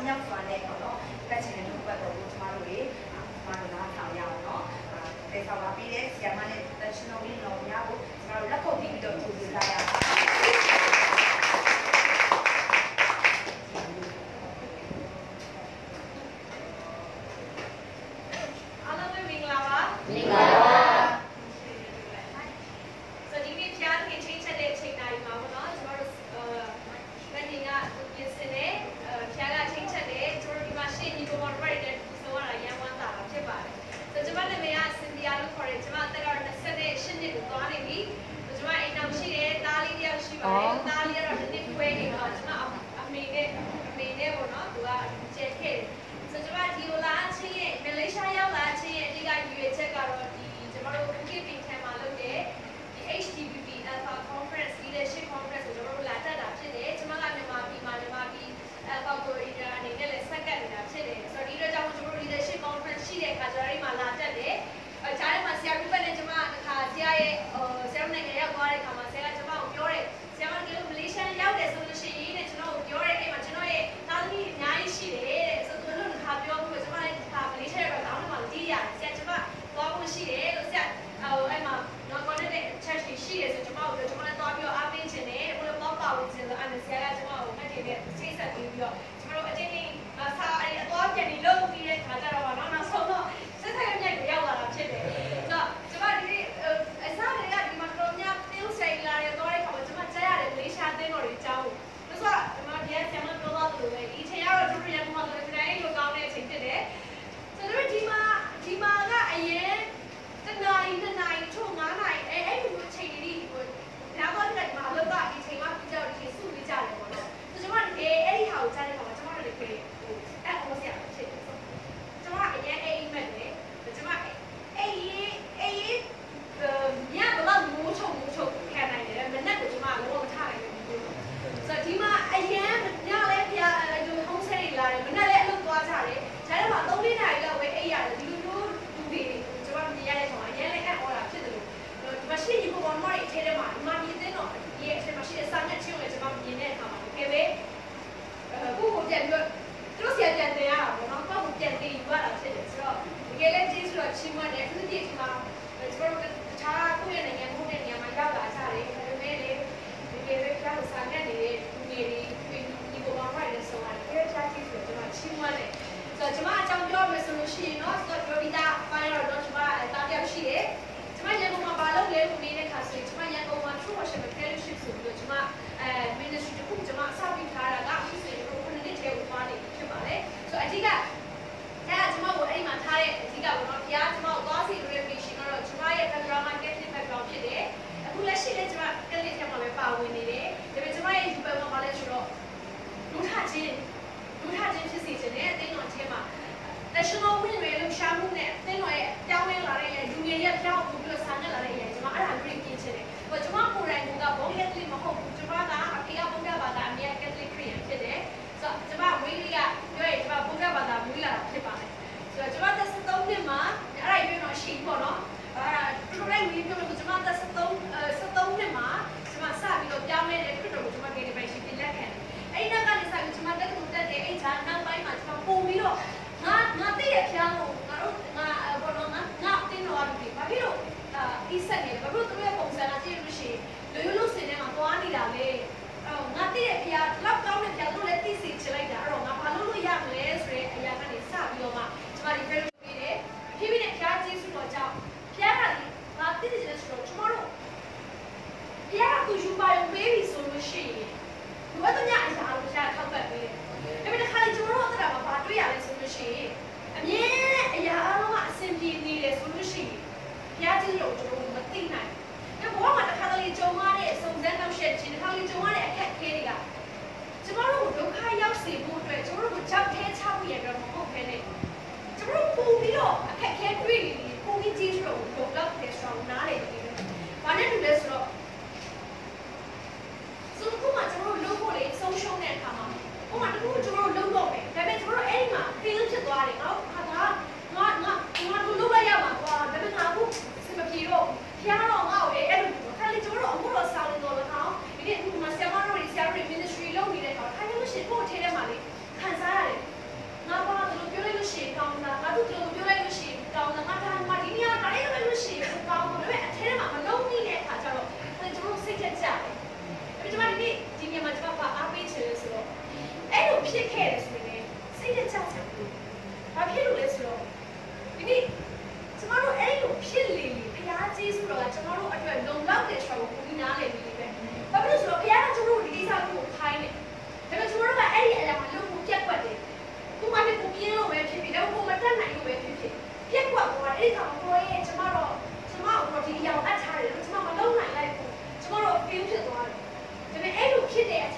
မြောက်စွာနဲ့ပေါ့နော်ကချင်တဲ့ဘက်ကိုကျမတို့နားထောင်ရအောင်နော်ဒေသမှာပြီးတဲ့ဆီယမနဲ့ national win လို့များကိုကျမတို့လက်ခုပ်ပြီးတော့ကြိုးစားရအောင်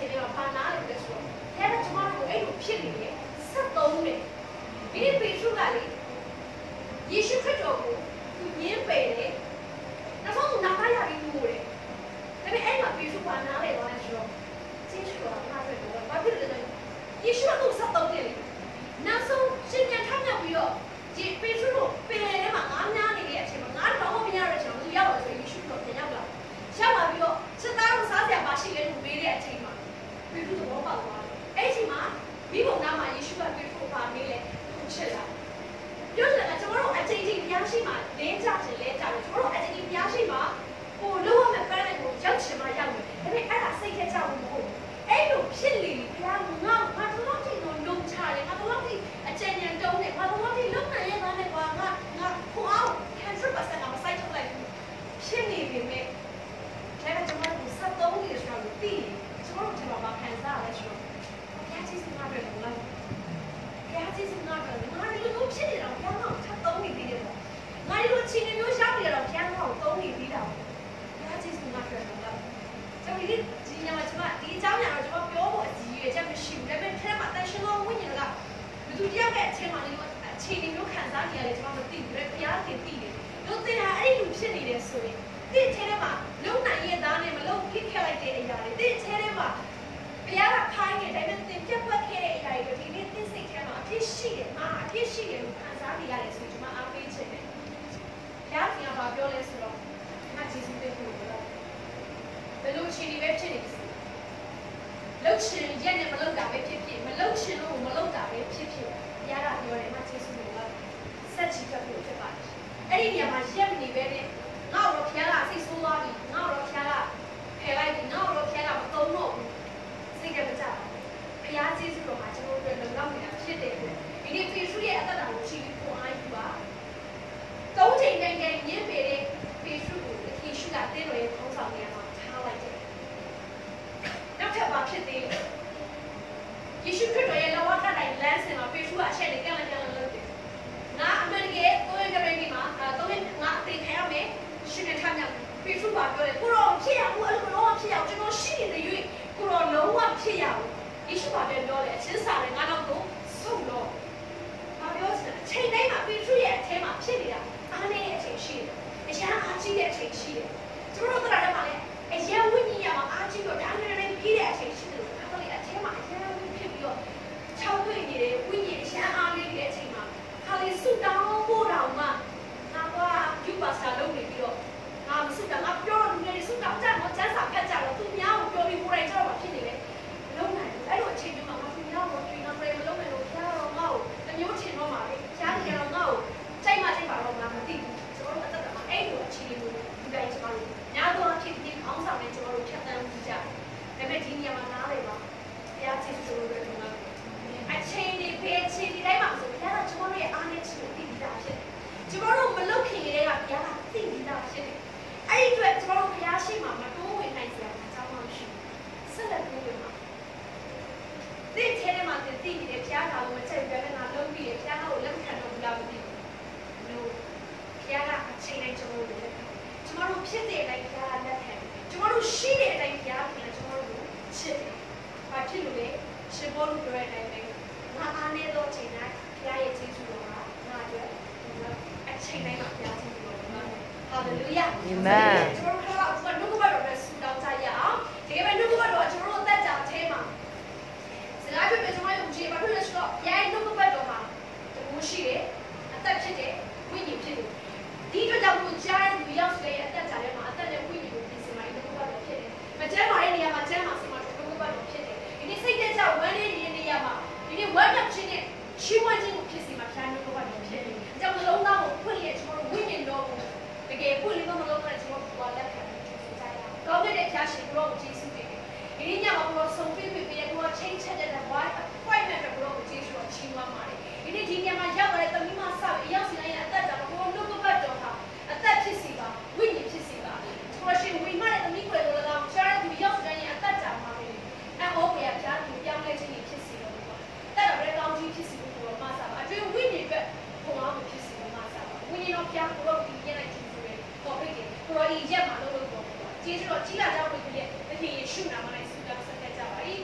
ချိန်လေးမှာဘာနာလို့လဲဆိုတော့ဘုရားကကျမတို့ကိုအဲ့လိုဖြစ်နေတယ်73တယ်ဒီနေ့ပေထရုကလေယေရှုခရစ်တော်ကိုသူညင်းပယ်တယ်နောက်ဆုံးသူနာမရပြီးမှုတယ်ဒါပေမဲ့အဲ့မှာပေထရုကနားလေတော့လဲဆိုတော့ကျေးဇူးတော်မှာပဲတော့ဘာဖြစ်လို့လဲယေရှုကသူ့73တယ်လေနောက်ဆုံးရှင်ပြန်ထမြောက်ပြီးတော့ဒီပေထရုကိုပင်လယ်ထဲမှာငါးများနေတဲ့အချိန်မှာငါးတော့မရတဲ့အချိန်မှာသူရောက်လာဆိုယေရှုတော်ပြန်ရောက်လာရောက်လာပြီးတော့ချက်သားတို့စားစရာမရှိလဲလို့မေးတဲ့အချိန်မှာပေထရုသဘောပေါက်သွားတယ်အဲ့ဒီမှာမိဘနာမှာယေရှုကပေထရုကိုပါမေးလဲသူချက်လာပြောတယ်ကကျွန်တော်တို့အချိန်ချင်းဘုရားရှိမှလင်းကြတယ်လဲကြတယ်ကျွန်တော်တို့အချိန်ချင်းဘုရားရှိမှကိုလုံးဝမပန်းနိုင်ကိုရောက်ချင်မှရောက်တယ်ဒါပေမဲ့အဲ့ဒါစိတ်ထဲကြောက်လို့မဟုတ်ဘူးအဲ့လိုဖြစ်နေပြီဘုရားငါတော့ချိန်တော့လုံချတယ်ငါတော့ချိန်အကျဉ်းဉာဏ်တုံးတယ်ငါတော့ချိန်လုံနိုင်ရသားနဲ့ကွာငါခွာအောင်100%ကမစိုက်ထုတ်လိုက်ဘူးဖြစ်နေပြီမဲ့ဒါကကျွန်တော်တို့73ရေဆိုတော့ပြီးကျွန်တော်တို့ဒီမှာခံစားရလဲဆိုတော့ဘုရားကြီးစမှာပဲလို့လားဘုရားကြီးစမှာပဲငါဒီလိုဖြစ်နေတော့ဘုရားက73နေပြီးတယ်ပေါ့ငါဒီလိုချင်းမျိုးရောက်နေတော့ဘုရားက3နေပြီးတာဘုရားကြီးစမှာပဲလို့လားကျွန်တော်ဒီညမှာကျွန်မဒီအကြောင်းညာတော့ကျွန်မပြောဖို့အကြီးရွယ်ချက်မရှိဘူးဒါပေမဲ့ထဲမှာတန်ရှင်သောဝိညာဉ်ကဘယ်သူတယောက်ရဲ့အချိန်မှာဒီလိုအခြေအနေမျိုးခံစားနေရတယ်ကျွန်မမသိဘူးလေဘုရားခင်သိတယ်တို့သင်ဟာအဲ့လိုဖြစ်နေတယ်ဆိုရင်ဒီအချိန်ထဲမှာလုံနိုင်ရဲ့သားနဲ့မလုံဖြစ်ခဲ့လိုက်တဲ့အရာတွေဒီအချိန်ထဲမှာဘုရားကခိုင်းနေတယ်ဒါပေမဲ့သင်ပြတ်ပွက်ခဲ့တဲ့အရာတွေဒီနေ့သင်စိတ်ထဲမှာအဖြစ်ရှိတယ်ငါအဖြစ်ရှိတယ်လို့ခံစားနေရတယ်ဆိုကျွန်မအားပေးချင်တယ်ဘုရားကဘာပြောလဲဆိုတော့ငါဂျေစုပေးဖို့လို့ဘယ်လိုအခြေအနေပဲဖြစ်နေစေလှုပ်ရှင်ရက်နဲ့မလှုပ်တာပဲဖြစ်ဖြစ်မလှုပ်ရှင်လို့မလှုပ်တာပဲဖြစ်ဖြစ်ဘုရားကပြောတယ်ငါဂျေစုလို့ဆက်ချီကပ်ဖို့ဖြစ်ပါတယ်အဲ့ဒီနေရာမှာရက်နေပဲနဲ့ငါ့ကိုဘုရားကစိတ်ဆိုးသွားပြီငါ့ကိုဘုရားကဖယ်လိုက်ပြီငါ့ကိုဘုရားကမသုံးတော့ဘူးစိတ်ကမကြဘူးဘုရားကျေးဇူးတော်မှာကျွန်တော်တို့လုံလောက်နေတာဖြစ်တဲ့အတွက်ဒီနေ့ပေထရုရဲ့အသက်တာကိုကြည့်ပြီးပုံအားယူပါသုံးချိန်တိုင်းတိုင်းညင်းပေတဲ့ပေထရုကိုယေရှုကတင်းတော်ရဲ့ခေါင်းဆောင်နေရာမှာထားလိုက်တယ်နောက်ထပ်ဘာဖြစ်သေးလဲယေရှုခရစ်တော်ရဲ့လောကတိုင်းလမ်းစဉ်မှာပေထရုကအချက်တွေကလည်းလုပ်တယ်ငါအမှန်တကယ်ကိုယ့်ရဲ့ကြိမ်ဒီမှာငါအသိခံရမယ်ရှင်နဲ့ထမြောက်ပေထရုကပြောတယ်ကိုရောဖြစ်ရဘူးအဲ့လိုလုံးဝဖြစ်ရအောင်ကျွန်တော်ရှိနေတဲ့၍ကိုရောလုံးဝဖြစ်ရအောင်ယေရှုကပြောတယ်အချင်းစာနဲ့ငါတော့ကိုဆုတ်တော့ဘာပြောစလဲအချိန်တိုင်းမှာပေထရုရဲ့အထဲမှာဖြစ်နေတာအားနည်းတဲ့အချိန်ရှိတယ်အရာအားကြီးတဲ့အချိန်ရှိတယ်ကျွန်တော်တို့ကလည်းမလဲအရာဝိညာဉ်ရမှာအားကြီးတော့ဒါနဲ့လည်းပြီးတဲ့အချိန်ရှိတယ်လို့ဒါတော့အထဲမှာအရာဝိဖြစ်ပြီးတော့၆တွေ့နေတယ်ဝိညာဉ်အရာအားလေးတဲ့အချိန်မှာခါလေးဆုတောင်းဖို့တောင်မှငါကယူပါစာလုပ်နေပြီးတော့ငါမဆုတောင်းငါပြောတော့လူတွေဆုတောင်းကြတော့ကျန်းစာဖတ်ကြတော့သူများကိုပြောပြီးကိုယ်တိုင်ကျတော့ဖြစ်နေတယ်လုံးနိုင်အဲ့လိုအချိန်မျိုးမှာငါသူများကိုတွေ့တော့ပြန်မလုပ်နိုင်လို့ဖျားတော့ငါ့ကိုတမျိုးချင်တော့မှာပဲဖျားနေတော့ငါ့ကိုစိတ်မစိတ်ပါတော့ငါမသိဘူးကျွန်တော်တို့အသက်တာမှာအဲ့လိုအခြေအနေမျိုးဒီတိုင်းကျွန်တော်တို့ညာတော့ဖြစ်ပြီးခေါင်းဆောင်နဲ့ကျွန်တော်တို့ဖြတ်သန်းကြတယ်ဒါပေမဲ့ဒီနေရာမှာနားလေပါဘုရားကျေးဇူးတော်တွေမှာအချိန်ဒီဖေးအချိန်ဒီတိုင်းမှာဆိုဘုရားကကျွန်တော်တို့ရဲ့အားနဲ့ချစ်ပြီးတာဖြစ်တယ်ကျွန်တော်တို့မလုပ်ခင်ကတည်းကဘုရားကသိပြီးသားဖြစ်တယ်အဲ့ဒီအတွက်ကျွန်တော်တို့ဘုရားရှိမှမတိုးဝင်နိုင်စရာအကြောင်းမရှိဘူးဆက်လက်တိုးဝင်မှာဒီထဲမှာတည်တည်နေတဲ့ဘုရားကလည်းမချက်ပြနဲ့ငါလုံးပြီးတယ်ဘုရားကိုလက်ခံတော့ဘူးလားမသိဘူးလို့ဘုရားကအချိန်တိုင်းကျွန်တော်တို့လက်ခံကျွန်တော်တို့ဖြစ်တဲ့အတိုင်းဘုရားလက်ခံကျွန်တော်တို့ရှိတဲ့အတိုင်းဘုရားကကျွန်တော်တို့ချစ်တယ်ဘာဖြစ်လို့လဲရှင်ဘောလူပြောတဲ့အတိုင်းပဲငါအားနေတော့ချိန်တိုင်းဘုရားရဲ့ကျေးဇူးတော်ကငါအတွက်အချိန်တိုင်းမှာဘုရားကျေးဇူးတော်ကဟာလေလုယာအာမင်ကျွန်တော်တို့ကတော့နှုတ်ကပတ်တော်နဲ့ဆုတောင်းကြရအောင်ဒီကနေ့နှုတ်ကပတ်တော်ကျွန်တော်တို့အသက်တာအထဲမှာစကားပြောပြကျွန်တော်တို့ကြည့်ပါလို့ဆိုတော့ဘုရားရဲ့နှုတ်ကပတ်တော်မှာတကူရှိတယ်အသက်ဖြစ်တယ်ဝိညာဉ်ဖြစ်တယ်ဒီအတွက်ကြောင့်ကိုကြားရသူရောက်စေတဲ့အသက်တာထဲမှာအသက်နဲ့ဝိညာဉ်ကိုပြင်ဆင်ပါရင်နှုတ်ကပတ်တော်ဖြစ်တယ်မကျမ်းမာတဲ့နေရာမှာကျမ်းမာစီမှာနှုတ်ကပတ်တော်ဖြစ်တယ်ဒီနေ့စိတ်တဲ့ကြောင့်ဝမ်းနေတဲ့နေရာမှာဒီနေ့ဝမ်းမြောက်ခြင်းနဲ့ချီးမွမ်းခြင်းကိုဖြစ်စီမှာဘုရားနှုတ်ကပတ်တော်ဖြစ်တယ်အကြောင်းနှလုံးသားကိုဖွင့်ရကျွန်တော်တို့ဝိညာဉ်တော်ကိုတကယ်ဖွင့်လို့မလုပ်တဲ့ကျွန်တော်တို့လက်ခံကြည့်ကြရအောင်။ကောင်းတဲ့ဖျားရှင်ကိုကျေးဇူးတင်တယ်။ဒီညမှာကိုဆုံးဖြတ်ပြီးကိုချိန်ချက်တဲ့ဘဝအခွင့်မဲ့ကိုကျေးဇူးတော်ချီးမွမ်းပါတယ်။ဒီညမှာရောက်လာတဲ့သမီးမဆောက်ရောက်စီတိုင်းအသက်တာကိုနှုတ်ကပတ်တော်ဟာအသက်ဖြစ်စီပါဝိညာဉ်ဖြစ်စီပါ။ကိုရှင်ဝိမာတဲ့သမီးကိုလည်းတော့ရှားတဲ့သူရောက်စီတိုင်းအသက်တာမှာပဲ။အောဘုရားဖျားသူပြောင်းလဲခြင်းဖြစ်စီတော့ပါ။တက်တော်ရဲ့ကောင်းကြီးဖြစ်စီကိုမဆာပါ။အတွင်းဝိညာဉ်အတွက်ဘုံအောင်ဖြစ်စီကိုမဆာပါ။ဝိညာဉ်တော်ဖျားကိုဒီပြလိုက်ခြင်းဆိုရယ်ပေါ်ဖိတ်တယ်။ကိုရောဤရက်မှာလို့ပေါ့။ကျေးဇူးတော်ကြီးလာကြဖို့ဒီနေ့သခင်ယေရှုနာမ၌ဆုတောင်းဆက်ကြပါ၏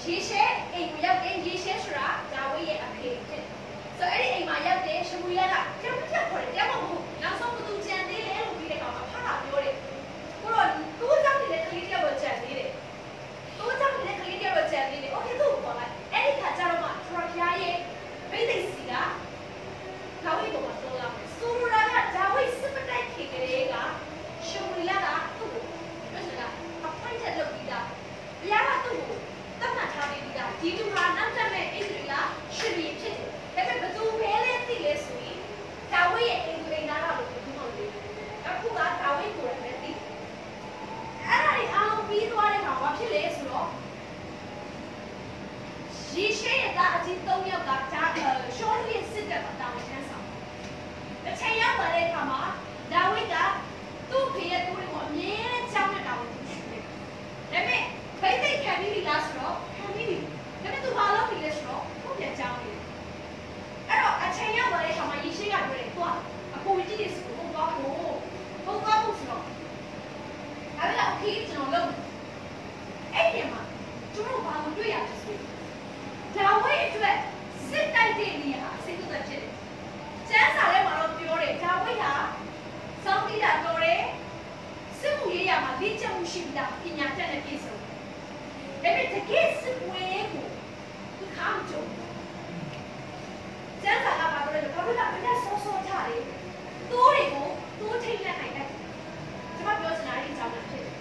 ရေရှဲအိမ်ကိုရောက်တယ်ရေရှဲဆိုတာဒါဝိရဲ့အဖေဖြစ်ဆိုအဲ့ဒီအိမ်မှာရောက်တယ်ရှမူရကကြောက်ကြောက်ခေါ်တယ်တရားမဟုတ်နောက်ဆုံးဘသူကြံသေးလဲလို့ပြီးတဲ့ကောင်အဖကပြောတယ်ကိုတော့သူ့ကြောင့်နေတဲ့ကလေးတယောက်ကြံသေးတယ်သူ့ကြောင့်နေတဲ့ကလေးတယောက်ကြံသေးတယ်โอเคသူ့ကိုခေါ်လိုက်အဲ့ဒီခါကျတော့မှထရဖျားရဲ့ဗိသိက်စီကဒါဝိပေါ်မှာတော့လာစူရာကဒါဝိစစ်ပတိုက်ခေကလေးကရှမူရကသူ့ကိုပြောစတာအဖိုက်ချက်လုပ်ပြီးသားဘုရားကသူ့ကိုတတ်မှတ်ထားပြီးသားဒီလူဟာနောက်တက်မဲ့အိန္ဒြေကရှင်ပြီးဖြစ်တယ်ဒါပေမဲ့ဘသူပဲလဲသိလဲဆိုရင်ဒါဝိရဲ့အိမ်သူအိမ်သားတော်လို့ဘယ်သူမှမသိဘူးအခုကဒါဝိကိုယ်လည်းသိအဲ့ဒါကြီးအောင်ပြီးသွားတဲ့အခါဘာဖြစ်လဲဆိုတော့ရေရှဲရဲ့သားအကြီး၃ယောက်ကရှောလီရဲ့စစ်တပ်မှာတာဝန်ထမ်းဆောင်တစ်ချိန်ရောက်လာတဲ့အခါမှာဒါဝိကသူ့ဖေရဲ့သူ့တွေကိုအမြဲတမ်းကြောက်နေတာကိုသူရှိတယ်ဒါပေမဲ့ဗိသိက်ခံပြီးပြီလားဆိုတော့ခံပြီးပြီဒါပေမဲ့သူဘာလုပ်ပြီးလဲဆိုတော့ဘုရားကြောင်းနေတယ်အဲ့တော့အချိန်ရောက်လာတဲ့အခါမှာရေရှဲကပြောတယ်သွားအကိုကြီးတွေစကိုဘုံသွားဖို့ဆိုတော့အဲ့ဒါအဖေကျွန်တော်လုပ်အဲ့ဒီမှာကျွန်တော်ဘာလို့တွေ့ရလဲဆိုတော့ဒါဝိအတွက်စစ်တိုက်တဲ့နေရာစိတ်ကူးသက်ဖြစ်တယ်ကျန်းစာထဲမှာတော့ပြောတယ်ဒါဝိဟာစောင်းတိတာတော်တယ်စစ်မှုရေးရမှာလေ့ကျင့်မှုရှိပြီးသားပညာတတ်တဲ့ပြည်စုံဒါပေမဲ့တကယ်စစ်ပွဲကိုသူခမ်းကြုံကျန်းစာကဘာလို့လဲဘာလို့လဲမင်းဆောဆောထားတယ်တိုးတွေကိုတိုးထိတ်လက်နိုင်တယ်ကျွန်မပြောစရာလေးအကြောင်းဖြစ်တယ်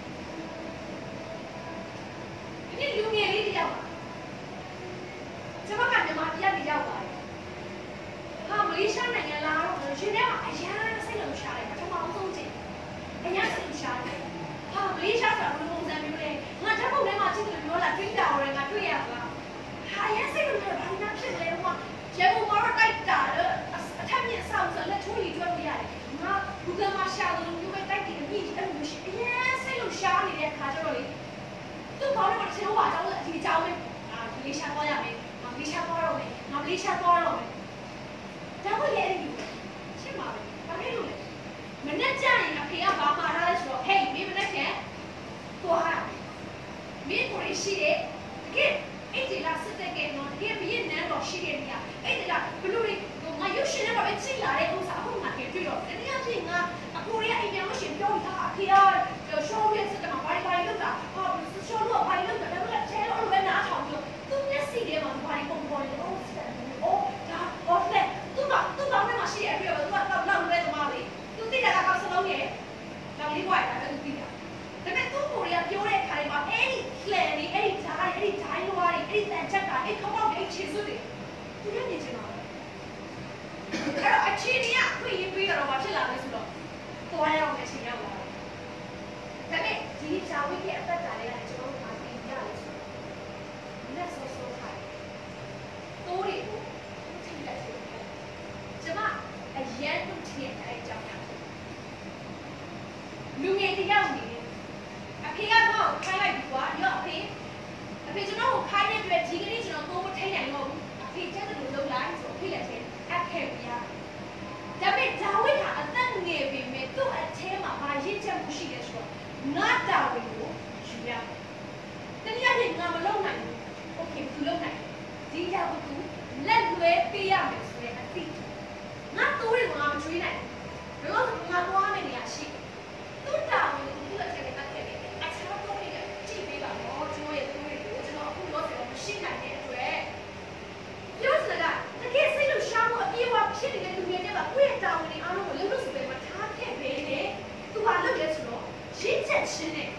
ဒီလူငယ်လေးတယောက်ပါကျွန်မကမြန်မာပြည်ကနေရောက်ပါတယ်ဟာမလေးရှားနိုင်ငံလာတော့ရှင်ထဲမှာအရန်စိတ်လုံရှားတယ်ပထမဆုံးချိန်အရန်စိတ်လုံရှားတယ်ဟာမလေးရှားဆိုတာဘယ်လိုပုံစံမျိုးလဲငါဓာတ်ပုံထဲမှာကြည့်တယ်ပြောလာတွေ့တာဟောတယ်ငါတွေ့ရပါဟာအရန်စိတ်လုံရှားဘာလို့ဖြစ်လဲဟိုရဲဘုံမတော့တိုက်တာအထက်မြင့်ဆောက်ဆိုလက်ချိုးရီကျွတ်လို့ရတယ်ငါဘူကမှာရှာလို့မျိုးပဲတိုက်တယ်ပြီးအဲ့လိုရှိအရန်စိတ်လုံရှားနေတဲ့အခါကျတော့လေသူ့ကောင်းတဲ့မှာချင်းဟိုပါအကြောင်းအဒီအကြောင်းပဲမလေးရှားသွားရမယ်မလေးရှားသွားတော့မယ်ငါမလေးရှားသွားတော့မယ်ဒါကိုလည်းအဲ့ဒီရှင်းပါပဲဘာဖြစ်လို့လဲမနဲ့ကြရင်အဖေကဘာမှာထားလဲဆိုတော့ဟေးမင်းမနဲ့ချင်သွားရမင်းကိုရှိတယ်တကယ်အဲ့ဒီလားစစ်တဲ့ကဲတော့တကယ်မင်းနန်းတော့ရှိတယ်ညအဲ့ဒီလားဘလို့လေငါရုပ်ရှင်နဲ့တော့ပဲကြည့်လာတဲ့ဥစ္စာအခုငါကြည့်တော့တနည်းအားဖြင့်ငါအကိုရဲ့အိမ်ပြန်လို့ရှင်ပြောတာအဖေကရှော့ရဲ့စစ်တမှာဘာလို့တာဟောရှော့လို့ဘာလို့တာဒါပေမဲ့ချဲလို့လည်းနားထောင်ပြီးသူမျက်စိထဲမှာဘာလို့ပုံပေါ်လဲအိုးစစ်အိုးဒါဟောလက်သူကလည်းမရှိရပြတော့သူကလောက်လဲသမားလေးသူသိတာကစလုံးရဲ့လောက်လေးပွားရတယ်သူသိတာဒါပေမဲ့သူ့ကိုယ်ကပြောတဲ့ခါလေးမှာအဲ့ဒီ plan လေးအဲ့ဒီဓာတ်အဲ့ဒီ dialogue အဲ့ဒီတန်ချက်ကအဲ့ခေါင်းပေါက်အဲ့ခြေစွပ်တွေသူလည်းမြင်ချင်တာအဲ့တော့အခြေအနေကခွင့်ရပြီးတော့ဘာဖြစ်လာလဲဆိုတော့သွားရအောင်အချိန်ရောက်လာတယ်ဒါပေမဲ့ဒီဇာဝိရဲ့အသက်တာလေးကကျွန်တော်တို့အားသိရလဲဆိုတော့လက်ဆောဆောထားတယ်တိုးတွေကိုထိလိုက်တယ်ကျွန်မအရန်တို့ထည့်တဲ့အကြောင်းများလူငယ်တယောက်နေတယ်အဖေကတော့ခိုင်းလိုက်ပြီကွာရောအဖေကျွန်တော်ကိုခိုင်းတဲ့အတွက်ဒီကနေ့ကျွန်တော်ကိုထိနိုင်တော့ဘူးအဖေချက်တူလုပ်လိုက်ဆိုအဖေလက်ထဲအခဲပြရဒါပေမဲ့ဒါဝိဟာအသက်ငယ်ပေမဲ့သူ့အထဲမှာဘာရင့်ချက်မှုရှိလဲဆိုတော့ငါတာဝိကိုယူရတနည်းအားဖြင့်ငါမလုပ်နိုင်ဘူးโอเคသူလုပ်နိုင်ဒီကြောင့်သူလက်လွဲပေးရမယ်ဆိုတဲ့အသိငါတိုးတွေကိုငါမချွေးနိုင်ဘူးဘယ်လိုငါသွားမယ်နေရာရှိသူ့တာဝိကိုသူ့အထက်ကတတ်ခဲ့တယ်အချားတော့နေတယ်ကြည့်ပေးပါတော့ကျွန်တော်ရဲ့တိုးတွေကိုကျွန်တော်အခုတော့ဆိုမရှိနိုင်တဲ့အတွက်ပြောစကားတကယ်စိတ်လို့ရှားဖို့အပြေအဝဖြစ်နေတဲ့လူတွေနဲ့ပါကိုယ့်ရဲ့တာဝန်တွေအားလုံးကိုလုံးလို့ဆိုပေမဲ့ထားခဲ့ပဲနဲ့သူကလုပ်ရဲဆိုတော့ရင့်ချက်ချင်းနဲ့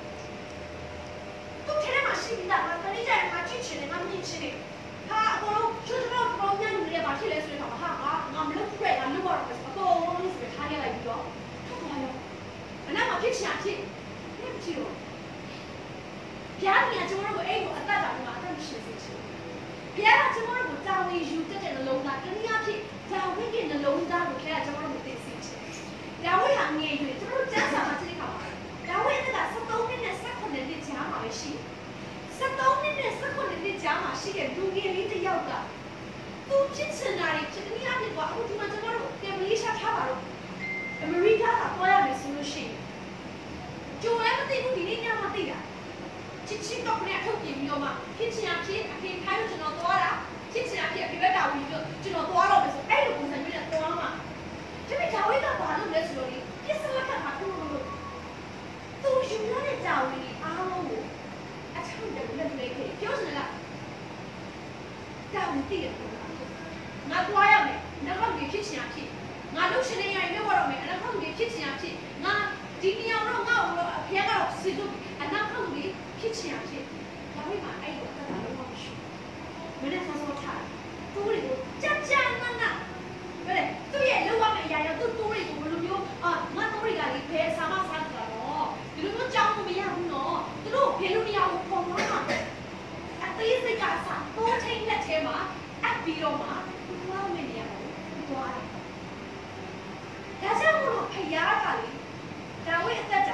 သူထဲမှာရှိပြီးသားငါခလေးကြရင်ငါကြည့်ချင်တယ်ငါမြင်ချင်တယ်ဟာအကုန်လုံးကျွတ်တော့ပေါင်းများလူတွေပါဖြစ်လဲဆိုတော့ဟာငါမလုပ်ခွဲငါလုပ်ရတော့အကုန်လုံးလို့ဆိုထားခဲ့လိုက်ပြီးတော့ထုတ်သွားရောအနားမှာဖြစ်ချင်ဖြစ်နေမကြည့်တော့ပြားနေကျွန်တော်တို့အိမ်ကိုအသက်တာကအသက်မရှိစေချင်ဘုရားကကျွန်တော်တို့ကိုတာဝန်ယူတတ်တဲ့နှလုံးသားတနည်းအားဖြင့်ဒါဝိရဲ့နှလုံးသားကိုခဲကကျွန်တော်တို့သိစေချင်ဒါဝိဟာငယ်ရွယ်ကျွန်တော်တို့ကျမ်းစာမှာသိခါပါဒါဝိက73နှစ်နဲ့18နှစ်ကြားမှာပဲရှိ73နှစ်နဲ့18နှစ်ကြားမှာရှိတဲ့လူငယ်လေးတစ်ယောက်ကသူဖြစ်ချင်တာတွေတနည်းအားဖြင့်ကအခုဒီမှာကျွန်တော်တို့ပြန်မလေးရှားထားပါတော့အမေရိကကပေါ်ရမယ်ဆိုလို့ရှိရင်ကြိုလည်းမသိဘူးဒီနေ့ညမှသိတာချစ်ချစ်တော့ခနဲ့အထုတ်ပြင်ပြီးတော့မှဖြစ်ချင်အဖြစ်အဖေခိုင်းလို့ကျွန်တော်သွားတာဖြစ်ချင်အဖြစ်အဖေဘက်တာဝင်ပြီးတော့ကျွန်တော်သွားတော့မယ်ဆိုအဲ့လိုပုံစံမျိုးနဲ့သွားမှာဒါပေမဲ့ဒါဝိကဘာလို့လဲဆိုတော့ဒီပြဿနာကဘာလို့လို့သူယူရတဲ့တာဝန်ကြီးအားလုံးကိုအချောင်းတက်လက်လေးခဲ့ပြောစနေတာတာဝန်တည်တယ်ငါသွားရမယ်နောက်မှဖြစ်ချင်အဖြစ်ငါလုပ်ရှင်နေရရင်တော့တော့မယ်နောက်မှဖြစ်ချင်အဖြစ်ငါဒီနေရာတော့ငါ့ကိုတော့အဖေကတော့စစ်လို့အနောက်မှဖြစ်ချင်အဖြစ်ဒါပေမဲ့အဲ့လိုအတားလုံးမရှိမနေ့ကစောထားသူ့တွေကိုကြကြနန်းနန်းဘယ်လဲသူ့ရဲ့လောက်ရမယ့်အရာရောသူ့တိုးတွေကိုဘယ်လိုမျိုးငါတိုးတွေကလေဘယ်ဆာမစားကြတာတော့ဒီလိုမျိုးကြောင်းလို့မရဘူးနော်သူတို့ဘယ်လိုနေရာကိုပုံသွားမှာအသေးစိတ်ကစားတိုးထိန်လက်ထဲမှာအပ်ပြီးတော့မှသူ့လောက်မယ့်နေရာကိုသွားတယ်ဒါကြောင့်မို့လို့ဖယားကလေဒါဝိအသက်တာ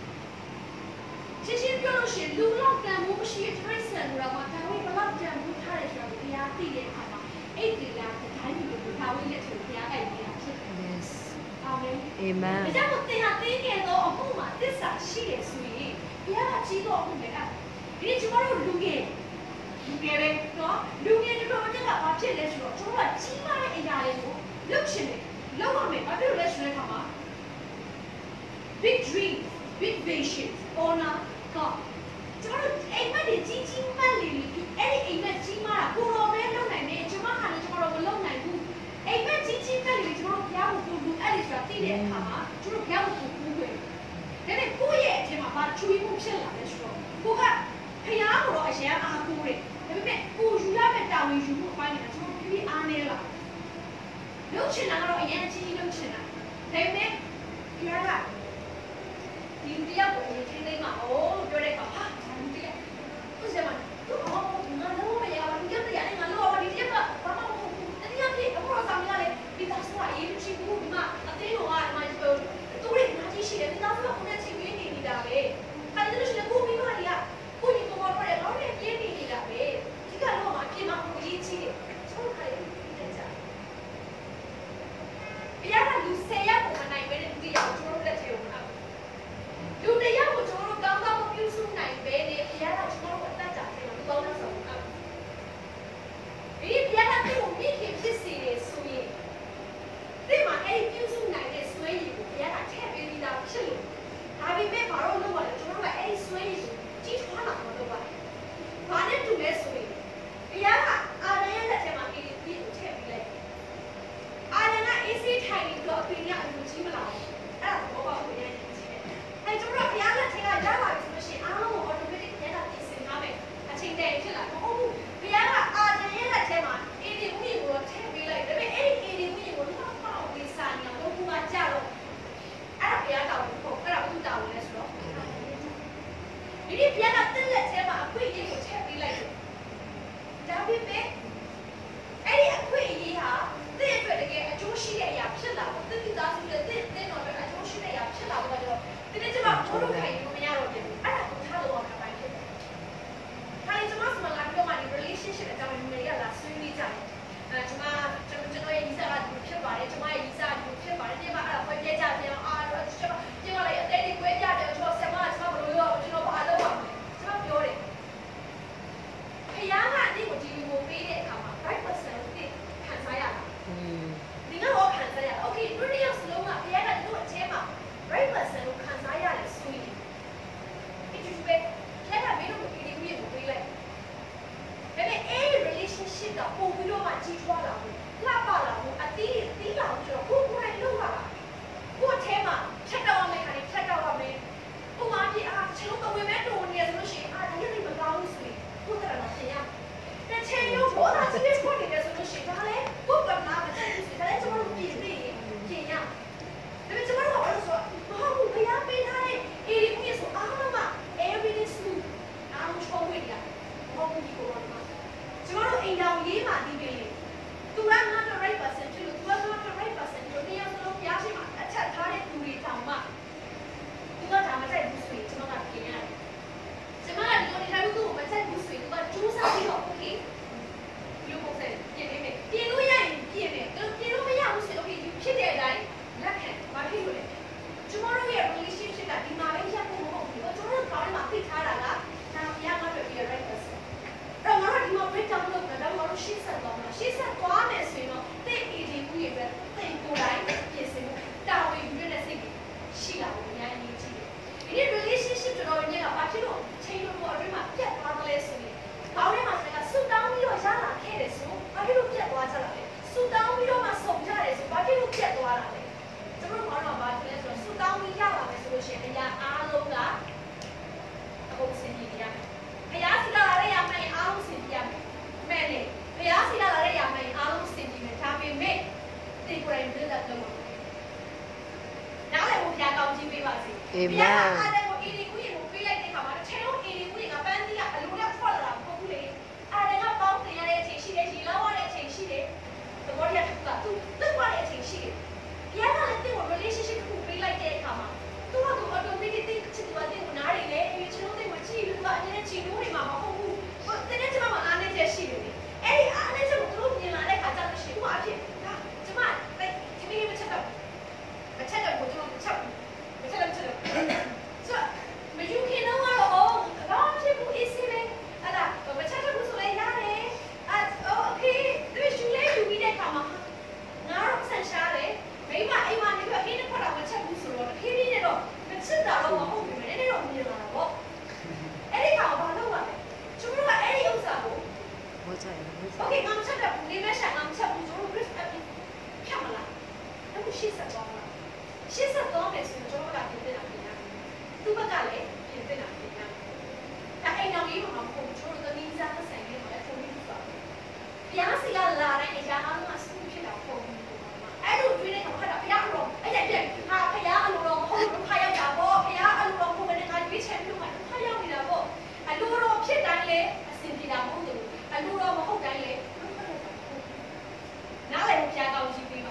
ရှင်းပြောလို့ရှိရင်လူလောက်တန်ဖို့မရှိတဲ့ trace ဆိုတာကဒါဝိဘလောက်တန်ဖို့ထားတယ်ဆိုတော့ဘုရားသိတဲ့အခါမှာအဲ့ဒီလားတိုင်းမျိုးကိုဒါဝိလက်ထက်ဘုရားအဲ့ဒီဟာဖြစ်တယ် Yes. အာမင် Amen. ဒါကြောင့်သင်ဟာသိခဲ့တော့အခုမှသစ္စာရှိတယ်ဆိုရင်ဘုရားကကြီးတော့အခုလည်းဒီကျွန်တော်တို့လူငယ်ပဲနော်လူငယ်တွေတော့ကဘာဖြစ်လဲဆိုတော့ကျွန်တော်ကကြီးမားတဲ့အရာတွေကိုလုပ်ချင်တယ်လုပ်ရမယ်ဘာဖြစ်လို့လဲဆိုတဲ့အခါမှာ big dreams big visions honor God ကျွန်တော်အိမ်မက်တွေကြီးကြီးမတ်လေးလေးအဲ့ဒီအိမ်မက်ကြီးမားတာကိုတော်ပဲလုပ်နိုင်တယ်ကျွန်မဟာလည်းကျွန်တော်မလုပ်နိုင်ဘူးအိမ်မက်ကြီးကြီးမတ်လေးကျွန်တော်ဘုရားကိုပူအဲ့ဒီဆိုတာသိတဲ့အခါမှာကျွန်တော်ဘုရားကိုပူပဲဒါပေမဲ့ကိုယ့်ရဲ့အထင်မှာဘာချွေးမှုဖြစ်လာလဲဆိုတော့ကိုကဘုရားကိုတော့အရင်အားကိုးတယ်ဒါပေမဲ့ကိုယူရမယ့်တာဝန်ယူမှုအပိုင်းကကျွန်တော်ပြီးအားနေလာလုပ်ချင်တာကတော့အရင်အကြီးလုပ်ချင်တာဒါပေမဲ့ဘုရားကဒီတရားကိုအရင်ထိန်းသိမ်းမှာဟောလို့ပြောတဲ့အခါဟာဒီတရားဥစ္စာမှာသူ့ဘာမှငါလုံးမရဘူးဒီတရားနဲ့ငါလုံးဝဒီတရားကဘာမှမဟုတ်ဘူးတရားဖြစ်အခုတော့ဆောင်ရလေဒီသားစုကအရေးကြီးဘူးဒီမှာအသေးတော်ကဒီမှာသူတွေငါကြီးရှိတယ်ဒီသားစုကကိုနဲ့ချင်းပြင်းနေနေတာပဲခိုင်းတယ်လို့ရှိရင်ကိုမိမတွေကကိုကြီးကတော့တော့လည်းတော့လည်းပြင်းနေနေတာပဲဒီကတော့မှပြင်မှာကိုကြီးကြီးတယ်ဆုံးခိုင်းတယ်ကြာဘုရားကလူ10ယောက်ကိုမနိုင်ပဲတဲ့ဒီရောက်ကျွန်တော်လက်ထဲကိုလူတရားကိုကျွန်တော်တို့ကောင်းကောင်းပြုစုနိုင်ပဲနဲ့ဘုရားကကျွန်တော်တို့အသက်တာထဲမှာကောင်းတဲ့ဆုံးအပ်ဒီဘုရားကသူ့ကိုမြင့်ခင်ဖြစ်စေတယ်ဆိုရင်ဒီမှာအဲ့ဒီပြုစုနိုင်တဲ့ဆွဲရည်ကိုဘုရားကထည့်ပေးပြီးသားဖြစ်လို့ဒါပေမဲ့ဘာလို့လုပ်ရလဲကျွန်တော်တို့ကအဲ့ဒီဆွဲရည်ကိုကြီးထွားလာအောင်လုပ်ရတယ်။ဘာနဲ့တူလဲဆိုရင်ဘုရားကအာရရဲ့လက်ထဲမှာဒီထည့်ပေးလိုက်အာရကအေးစေးထိုင်ပြီးတော့အပင်ကအလူကြီးမလာဘူးအဲ့ဒါဘောပါဘုရားအဲ့ကျွန်တော်ဘုရားလက် Amen. Ada ko ini ko yung pilay ni kamar. Chelo ini ko yung kapan niya aluna follow ko kule. Ada nga pau niya le cheshi le jilawa le cheshi le. To body at ka tu. To body cheshi le. Kaya na natin mo relationship ko pilay ni kamar. Tu ako automatic chito atin mo nari le. Yung chelo te mo chi lu ba niya chi lu ni mama ko. Tene chama ma ane cheshi le. Eh ane chama tu ni la le ka cha shi ko a phi. Chama like chimi ma cha ka. Ma cha ka ko chama cha. So, but you can know all about people easily. And but check out who's like that. Okay, there is you let you be there. Come on. Now, sunshine. Maybe I want to go in and put up a check who's on. He did it all. But sit down over home. And they don't need a lot. Anyhow, I know what. Tomorrow, any use of okay, I'm set up. Leave a shot. I'm set up. Kamala. And she's a dog. She's a dog. It's a dog. Tu bagale, you think I'm I know you are control the means of the same way for me. Piasi la and Yaman must push it out for me. I don't really have a piano. I did half a yard along home, higher yabo, Pia along home, and I reach him to my higher with a boat. I lure of shit dile, a simply a mondo. I lure of a whole dile. Now I don't care how she be.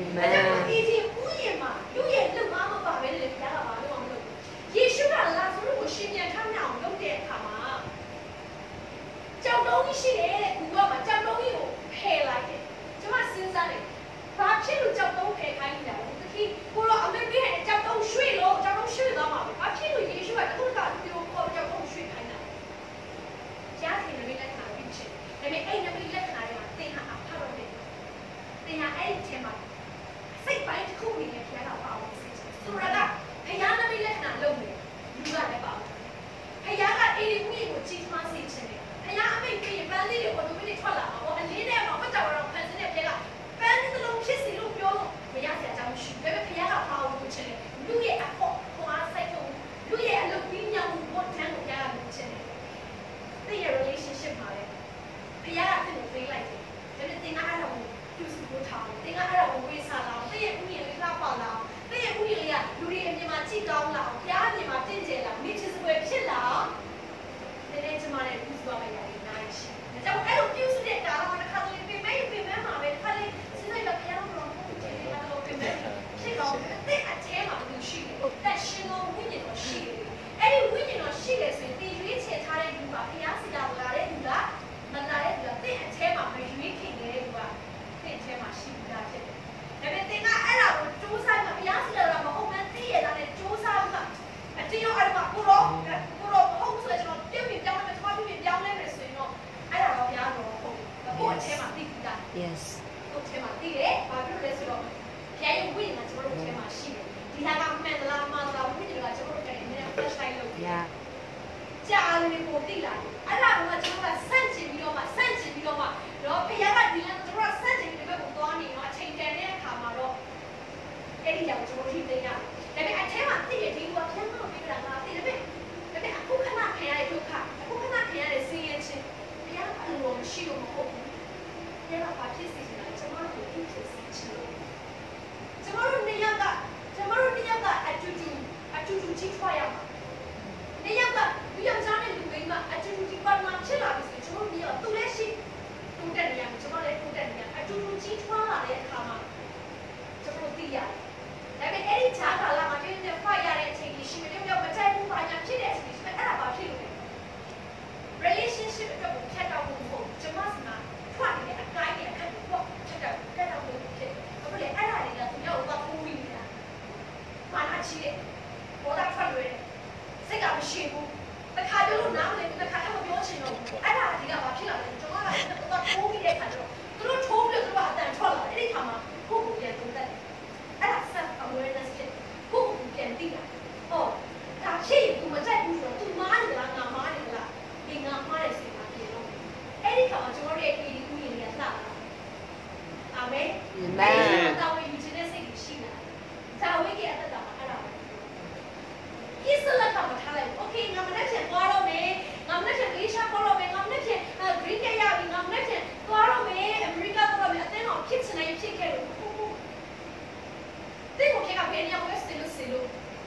Easy, you get the mama of it,耶稣啊，拉住我训练他俩用点他嘛，交东西嘞，古话嘛，交东西我配来的，怎么身上嘞？把钱都交东配开了，这去，我说俺们别还交东水咯，交东水了嘛，把钱都耶稣啊，都搞丢跑交东水开了，家庭那边来看运气，那边哎那边来看的嘛，等下啊，他那边，等下哎钱嘛，谁把这口里面填了把我事情，是不是的？พยานาไม่เล่นหนาลงเลยดูอะไรเปล่าพยากับเอริมีကိုကြီးထွားစေချင်တယ်พยาအမိတ်ပြီးပန်းလေးတွေကိုသူတို့ထွက်လာအောင်အလေးနဲ့မှာမကြောက်တော့ဖန်စတဲ့ပြက်ကပန်းတစ်လုံးဖြစ်စီလို့ပြောလို့မရစရာအကြောင်းရှိတယ်ပဲพยาကဘာလို့ချင်လဲလူရဲ့အဖို့ခွာဆိုင်တော့လူရဲ့အလုပ်ပြီးညောင်းဖို့တန်းကိုရတာချင်တယ်တဲ့ရဲ့ relationship မှာလေพยาကသူ့ကိုပေးလိုက်တယ်ဒါပေမဲ့တင်ကအဲ့ဒါကိုပြုစုဖို့ထားတယ်တင်ကအဲ့ဒါကိုဝေးစားလာတဲ့ရဲ့ဥယျာဉ်လေးလာပါလာတဲ့ရဲ့ဥယျာဉ်လေးကလူတွေအမြင်မှာကြည့်ကောင်းလာဖျားအမြင်မှာတင့်ကျယ်လာမိချစ်စပွဲဖြစ်လာတဲ့တဲ့ကျမနဲ့ပြုစုရမယ့်ရာတွေနိုင်ရှိဒါကြောင့်အဲ့လိုပြုစုတဲ့ကာလမှာတစ်ခါတလေပြင်မဲ့မှာပဲတစ်ခါလေစဉ်းစားတော့ဖျားတော့ဟုတ်တယ်အဲ့လိုပြင်မဲ့ဖြစ်ကောင်းတဲ့အထဲမှာသူရှိတယ်တက်ရှင်တော်ဝိညာဉ်တော်ရှိတယ်အဲ့ဒီဝိညာဉ်တော်ရှိတယ်ဆိုရင်တည်ရွေးချယ်ထားတဲ့လူကဖျားစီတာလာတဲ့လူကမလာတဲ့လူကတဲ့အထဲမှာမရွေးခင်နေတဲ့လူကတဲ့အထဲမှာရှိတာဖြစ်တယ်ဒါပေမဲ့တင်ကအဲ့ဒါကိုစူးစမ်းမှဘုရားစီတော်မဟုတ်မှန်းသိရတာနဲ့စူးစမ်းမှအတင်းရောအဲ့ဒါကိုရောဟုတ်ဆိုကျွန်တော်ပြုတ်ပြပြောင်းမယ်ကျွန်တော်ပြုတ်ပြပြောင်းလဲမယ်ဆိုရင်တော့အဲ့ဒါတော့ဘုရားတော်ဟုတ်တယ်ဘုရားအထဲမှာသိတာ Yes ဘုရားအထဲမှာသိတယ်ဘာဖြစ်လို့လဲဆိုတော့ဘုရားရဲ့ဝိညာဉ်ကကျွန်တော်တို့အထဲမှာရှိတယ်ဒီဟာကမှန်သလားမှားသလားဝိညာဉ်ကကျွန်တော်တို့တကယ်နည်း flash light လုပ်တယ်ကြာလေးကိုသိလာတယ်အဲ့ဒါကကျွန်တော်ကစန့်ကျင်ပြီးတော့မှတော့ဘုရားကဒီလမ်းကျွန်တော်စန့်ကျင်ပြီးဒီဘက်ကိုသွားနေတော့အချိန်တန်တဲ့အခါမှာတော့အဲ့ဒီကြောင့်ကျွန်တော်ထိသိရတယ်ဒါပေမဲ့အထဲမှာသိရဒီကပြန်တော့ပြီးတာငါသိတယ်ပဲဒါပေမဲ့အခုခဏခံရတဲ့ဒုက္ခအခုခဏခံရတဲ့ဆင်းရဲခြင်းဘုရားအလိုတော်ရှိလို့မဟုတ်ဘူးဘုရားကဘာဖြစ်စေချင်လဲကျွန်တော်တို့ဖြစ်စေချင်တယ်ကျွန်တော်တို့နေရာကအတူတူကြီးထွားရမှာနေရာကဒီအောင်စားတဲ့လူတွေမှာအတူတူကြီးပါမှဖြစ်လာပြီဆိုကျွန်တော်တို့ကသူလည်းရှိတူတဲ့နေရာမှာကျွန်တော်လည်းတူတဲ့နေရာအတူတူကြီးထွားလာတဲ့အခါမှာကျွန်တော်သိရတယ်ဒါပေမဲ့အဲ့ဒီခြားကာလမှာတင်းတင်းဖိုက်ရတဲ့အချိန်ကြီးရှိတယ်။မကြိုက်ဘူးဘာညာဖြစ်တဲ့အချိန်ရှိတယ်။အဲ့ဒါဘာဖြစ်လို့လဲ။ relationship အတွက်ကိုဖြတ်တော့ဖို့ကျွန်မစမှာထွက်နေတဲ့အကိုင်းနဲ့အခက်ကိုပေါ့ဖြတ်တော့ဖို့ဖြစ်။ဘာလို့လဲအဲ့ဒါတွေကသူတို့ကပိုးပြီးနေတာ။မာနာချီတဲ့ဘောတာထွက်လို့စိတ်ကမရှိဘူး။တစ်ခါတလို့နားမလည်ဘူးတစ်ခါတော့မပြောချင်တော့ဘူး။အဲ့ဒါတွေကဘာဖြစ်လာလဲကျွန်မကပိုးပြီးတဲ့ခါကျတော့သူတို့ထိုးပြီးတော့သူတို့ကအတန်ထွက်လာတယ်။အဲ့ဒီခါမှာကိုယ့်ကိုပြန်သုံးသပ်တယ်။အဲ့ဒါ self awareness ဖြစ်ကိုယ့်ကိုပြန်သိတာ။ဟောဒါဖြစ်ရင် तू မကြိုက်ဘူးဆိုတော့ तू မားနေလားငါမားနေလားဒီငါမားတယ်ဆိုရင်ပြန်တော့အဲ့ဒီခါမှာကျွန်တော်ရဲ့ဒီဥယျာဉ်တွေကစလာအာမင်အာမင်တာဝေယူခြင်းနဲ့စိတ်ရှိလာတာဝေကအတ္တတာမှာအဲ့ဒါပဲကိစ္စလက်ကမထားလိုက်ဘူး okay ငါမနေ့ပြန်သွားတော့မယ်ငါမနေ့ပြန်လေးရှားသွားတော့မယ်ငါမနေ့ပြန်ဂရိကရပြီငါမနေ့ပြန်သွားတော့မယ်အမေရိကသွားတော့မယ်အတင်းတော့ဖြစ်ချင်တယ်ဖြစ်ခဲ့လို့တင်းကိုဖြစ်ကဘယ်နေရာကိုစလို့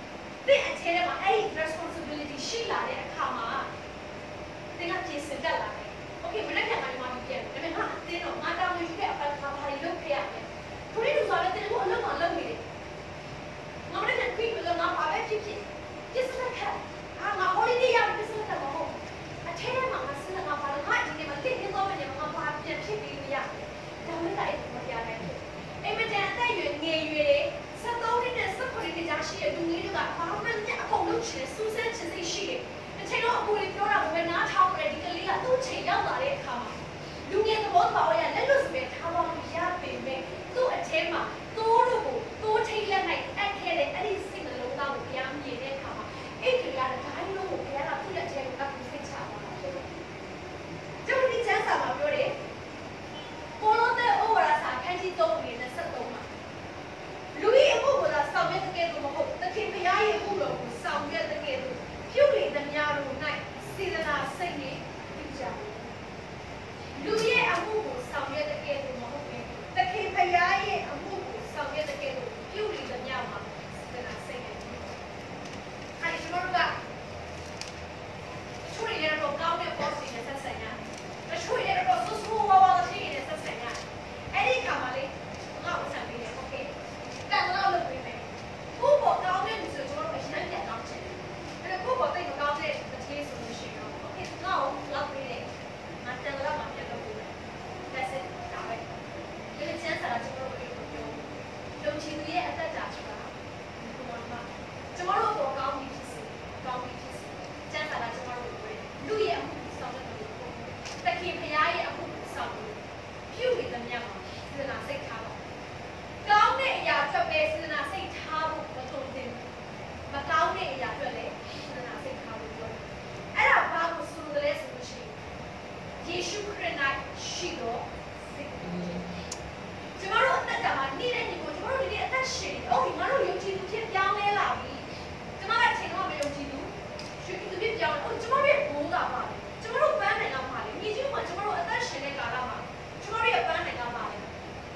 တဲ့အခြေထဲမှာအဲ့ဒီ responsibility ရှိလာတဲ့အခါမှာသင်ကပြင်ဆင်တတ်လာတယ်။ Okay မနေ့ကမှဒီမှာပြန်တယ်။ဒါပေမဲ့ငါအတင်းတော့ငါတောင်းယူခဲ့အပတ်ကဘာတွေလုပ်ခဲ့ရလဲ။ခရီးလူစားလည်းတင်ကိုအလုပ်မှလုပ်နေတယ်။ငါမနေ့ကခရီးမလို့ငါပါပဲဖြစ်စလက်ခက်။ငါ holiday ရပြီးစလက်ခက်မဟုတ်။အထဲမှာငါစလက်ငါပါလို့ငါဒီနေ့မှလစ်နေတော့မယ်ငါပါပြန်ဖြစ်ပြီးလို့ရတယ်။ဒါမှမဟုတ်အဲ့ဒီမပြနိုင်ဘူး။အိမ်မတန်အသက်ရွယ်ငယ်ရွယ်73နှစ်နဲ့18နှစ်ကြားရှိတဲ့လူငယ်တွေကဘာမှမအကုန်လုံးချင်စူးစမ်းချင်စိတ်ရှိတယ်။အချိန်တော့အပူတွေပြောတာကိုပဲနားထောင်တယ်ဒီကလေးကသူ့ချိန်ရောက်လာတဲ့အခါမှာလူငယ်သဘောပေါက်ရလက်လွတ်စပယ်ထားပါလို့ရပေမဲ့သူ့အထဲမှာတိုးလို့ကိုတိုးထိတ်လက်နိုင်အပ်ခဲ့တဲ့အဲ့ဒီစိတ်နှလုံးသားကိုကြားမြင်တဲ့အခါမှာအဲ့ဒီကလေးကတိုင်းလုံးကိုဘုရားကသူ့ရဲ့အထဲကိုအပ်ပြီးစိတ်ချသွားတာဖြစ်တယ်။ကျွန်တော်ဒီကျမ်းစာမှာပြောတယ်ကိုလိုတဲ့ဩဝါဒစာခန်းကြီး3နဲ့73မှာလူကြီးအမှုကိုသာဆောင်ရွက်တဲ့ကဲ့သို့မဟုတ်သခင်ဘုရားရဲ့အမှုတော်ကိုဆောင်ရွက်တဲ့ကဲ့သို့ပြုလေသမျှတို့၌စေတနာစိတ်နဲ့ပြုကြလူရဲ့အမှုကိုဆောင်ရွက်တဲ့ကဲ့သို့မဟုတ်ဘဲသခင်ဘုရားရဲ့အမှုကိုဆောင်ရွက်တဲ့ကဲ့သို့ပြုလေသမျှမှာစေတနာစိတ်နဲ့ပြုကြအဲဒီကျွန်တော်တို့ကချိုးရတော့ကောင်းတဲ့ post တွေနဲ့ဆက်ဆံရတယ်။ချိုးရတော့ဆိုးဆိုးဝါးဝါးရှိနေတဲ့ဆက်ဆံရတယ်။အဲဒီခါမှာလေငါ့ကိုဆက်ပေးတယ် okay။တန်လောက်လုပ်ပေးမယ်။ကိုပေါ်ကောင်းတဲ့လူဆိုကျွန်တော်အရင်ပြန်တော့ချင်တယ်။အဲ့တော့ကိုပေါ်တိတ်မကောင်းတဲ့တစ်သေးဆိုလို့ရှိရင် okay ငါ့ကိုလောက်ပေးတယ်။ငါတန်လောက်မှပြန်လုပ်ပေးမယ်။ That's it ဒါပဲ။ဒီချမ်းသာတာကျွန်တော်တို့ပြောလုံချင်သူရဲ့အသက်တာဆိုတာဒီကောင်မှကျွန်တော်တို့ပေါ်ကောင်းပြီးဖြစ်စေကောင်းပြီးဖြစ်စေချမ်းသာတာကျွန်တော်တို့ပြောတယ်။လူရဲ့အမှုဆောင်တဲ့လူကိုတခင်ဖရားရဲ့အမှုဆောင်လို့ပြုနေသမျှမှာစေတနာစိတ်ထားပါကောင်းတဲ့အရာအတွက်ပဲစေတနာစိတ်ထားဖို့မတုံ့တင်မကောင်းတဲ့အရာအတွက်လည်းစေတနာစိတ်ထားဖို့ပြောတယ်အဲ့ဒါဘာလို့ဆိုလို့လဲဆိုလို့ရှိရင်ယေရှုခရစ်၌ရှိတော့စိတ်ကျွန်တော်တို့အသက်ကမှာနေတဲ့ညီကိုကျွန်တော်တို့ဒီအသက်ရှင်နေဟုတ်ပြီငါတို့ယုံကြည်သူဖြစ်ပြောင်းလဲလာပြီကျွန်တော်ကအချိန်တော့မယုံကြည်ဘူးယုံကြည်သူဖြစ်ပြောင်းကျွန်တော်ရဲ့ဘုန်းကပါလေကျွန်တော်တို့ပန်းနိုင်တော့ပါလေညီကြီးကကျွန်တော်တို့အသက်ရှင်တဲ့ကာလမှာကျွန်တော်ရဲ့ပန်းနိုင်တော့ပါလေ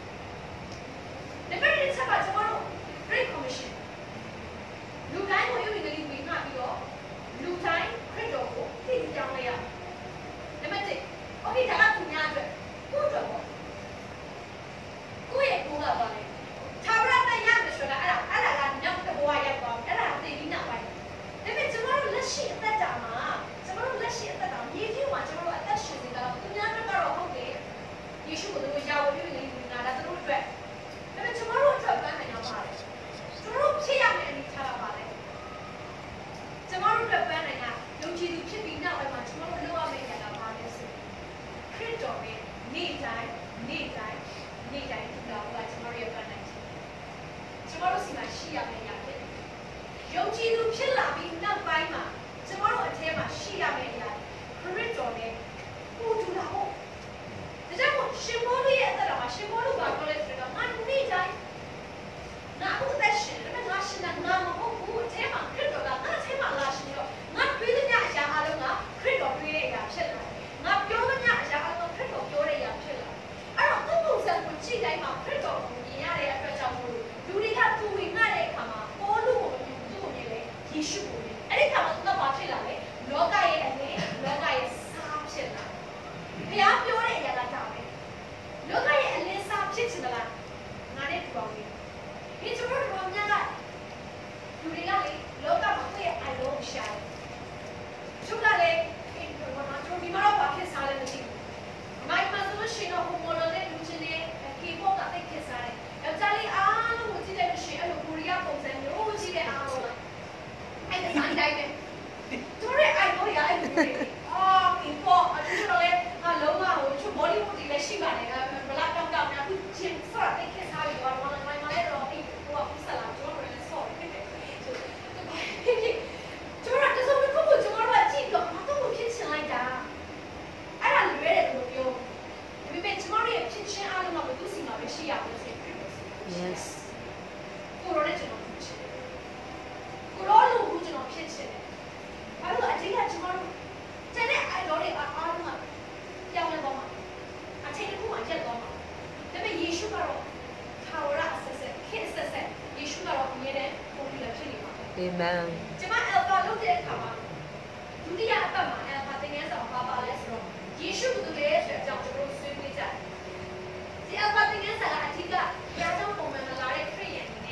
ဒီနေ့ချက်ကကျွန်တော်တို့ Great Commission လူတိုင်းကိုယုံကြည်တဲ့လူငါပြီးတော့လူတိုင်းခရစ်တော်ကိုသိကြောင်းလဲရနံပါတ်1 Okay ဒါကသူများအတွက်ကိုယ့်အတွက်ပေါ့ကိုယ့်ရဲ့ကိုယ်ကပါလေသာဝရတရမယ်ဆိုတာအဲ့ဒါကမြောက်တဲ့ဘဝရောက်သွားအဲ့ဒါသိပြီးနောက်ပိုင်းဒါပေမဲ့ကျွန်တော်တို့လက်ရှိအသက်တာမှာကျွန်တော်တို့လက်ရှိအသက်တာမြေကြီးမှာကျွန်တော်တို့အသက်ရှင်နေတာသူများတွေကတော့ဟုတ်တယ်ယေရှုကိုသူရောက်ပြီးနေနေတာဒါသူတို့အတွက်ဒါပေမဲ့ကျွန်တော်တို့အတွက်ပန်းနိုင်ရပါတယ်ကျွန်တော်တို့ဖြစ်ရမယ့်အနေထားပါလေကျွန်တော်တို့အတွက်ပန်းနိုင်ကယုံကြည်သူဖြစ်ပြီးနောက်ပိုင်းမှာကျွန်တော်တို့လုပ်ရမယ့်အရာကဘာလဲဆိုခရစ်တော်ရဲ့နေ့တိုင်းဒီကောင်ကကျွန်တော်ရဲ့ပန်းနိုင်တယ်ကျွန်တော်တို့စီမှာရှိရမယ့်အရာဖြစ်တယ်ယုံကြည်သူဖြစ်လာပြီးနောက်ပိုင်းမှာကျွန်တော်တို့အထဲမှာရှိရမယ့်အရာခရစ်တော်နဲ့ပူတူတာဟုတ်ဒါကြောင့်မို့ရှင်ဘောလေးရဲ့အသက်တာမှာရှင်ဘောလူကပြောလိုက်ဆိုတော့ငါနေ့တိုင်းငါအခုသက်ရှင်တယ်ငါရှင်တာငါမဟုတ်ဘူးအထဲမှာခရစ်တော်ကငါအထဲမှာလာရှင်တော့ငါတွေးသမျှအရာအလုံးကခရစ်တော်တွေးတဲ့အရာဖြစ်လာတယ်ငါပြောသမျှအရာအလုံးခရစ်တော်ပြောတဲ့အရာဖြစ်လာအဲ့တော့သူ့ပုံစံကိုကြည့်တိုင်းမှာခရစ်တော်ကိုမြင်ရတဲ့အတွက်ကြောင့်မို့လူတွေကသူ့ဝင်ငှတဲ့အခါမှာပေါ်လို့ကိုမြင်သူ့ကိုမြင်လေယေရှုကိုမြင်အဲ့ဒီခါမှာသူကဘာဖြစ်လာလဲလောကရဲ့အလင်းလောကရဲ့စားဖြစ်လာဘုရားပြောတဲ့အရာကဒါပဲလောကရဲ့အလင်းစားဖြစ်ချင်တယ်လားငါနဲ့တူပါဦးဒီကျွန်တော်တို့များကလူတွေကလေလောကမှာသူ့ရဲ့အိုင်လုံးကိုရှာတယ်သူကလေဒီမှာတော့ဘာဖြစ်စားလဲမသိဘူးမိုက်မှာဆိုလို့ရှိရင်တော့ဟိုမော်ဒယ်နဲ့လူချင်းနဲ့ကီဘောကတိတ်ဖြစ်စားတယ်ယောက်ျားလေးအားလုံးကိုကြည့်တဲ့လို့ရှိရင်အဲ့လိုကိုရီးယားပုံစံမျိုးကြည့်တဲ့အားလုံးအဲ့ဒါ Amen. ကျမ alpha လုပ်တဲ့အခါမှာဒုတိယအပတ်မှာ alpha သင်ခန်းစာပါလဲဆိုတော့ယေရှုဘုသူရဲ့ဆိုတဲ့အကြောင်းကျွန်တော်ဆွေးနွေးကြတယ်ဒီ alpha သင်ခန်းစာကအထူးကတရားတော်ပုံမှန်လာတဲ့ခရိယန်တွေနဲ့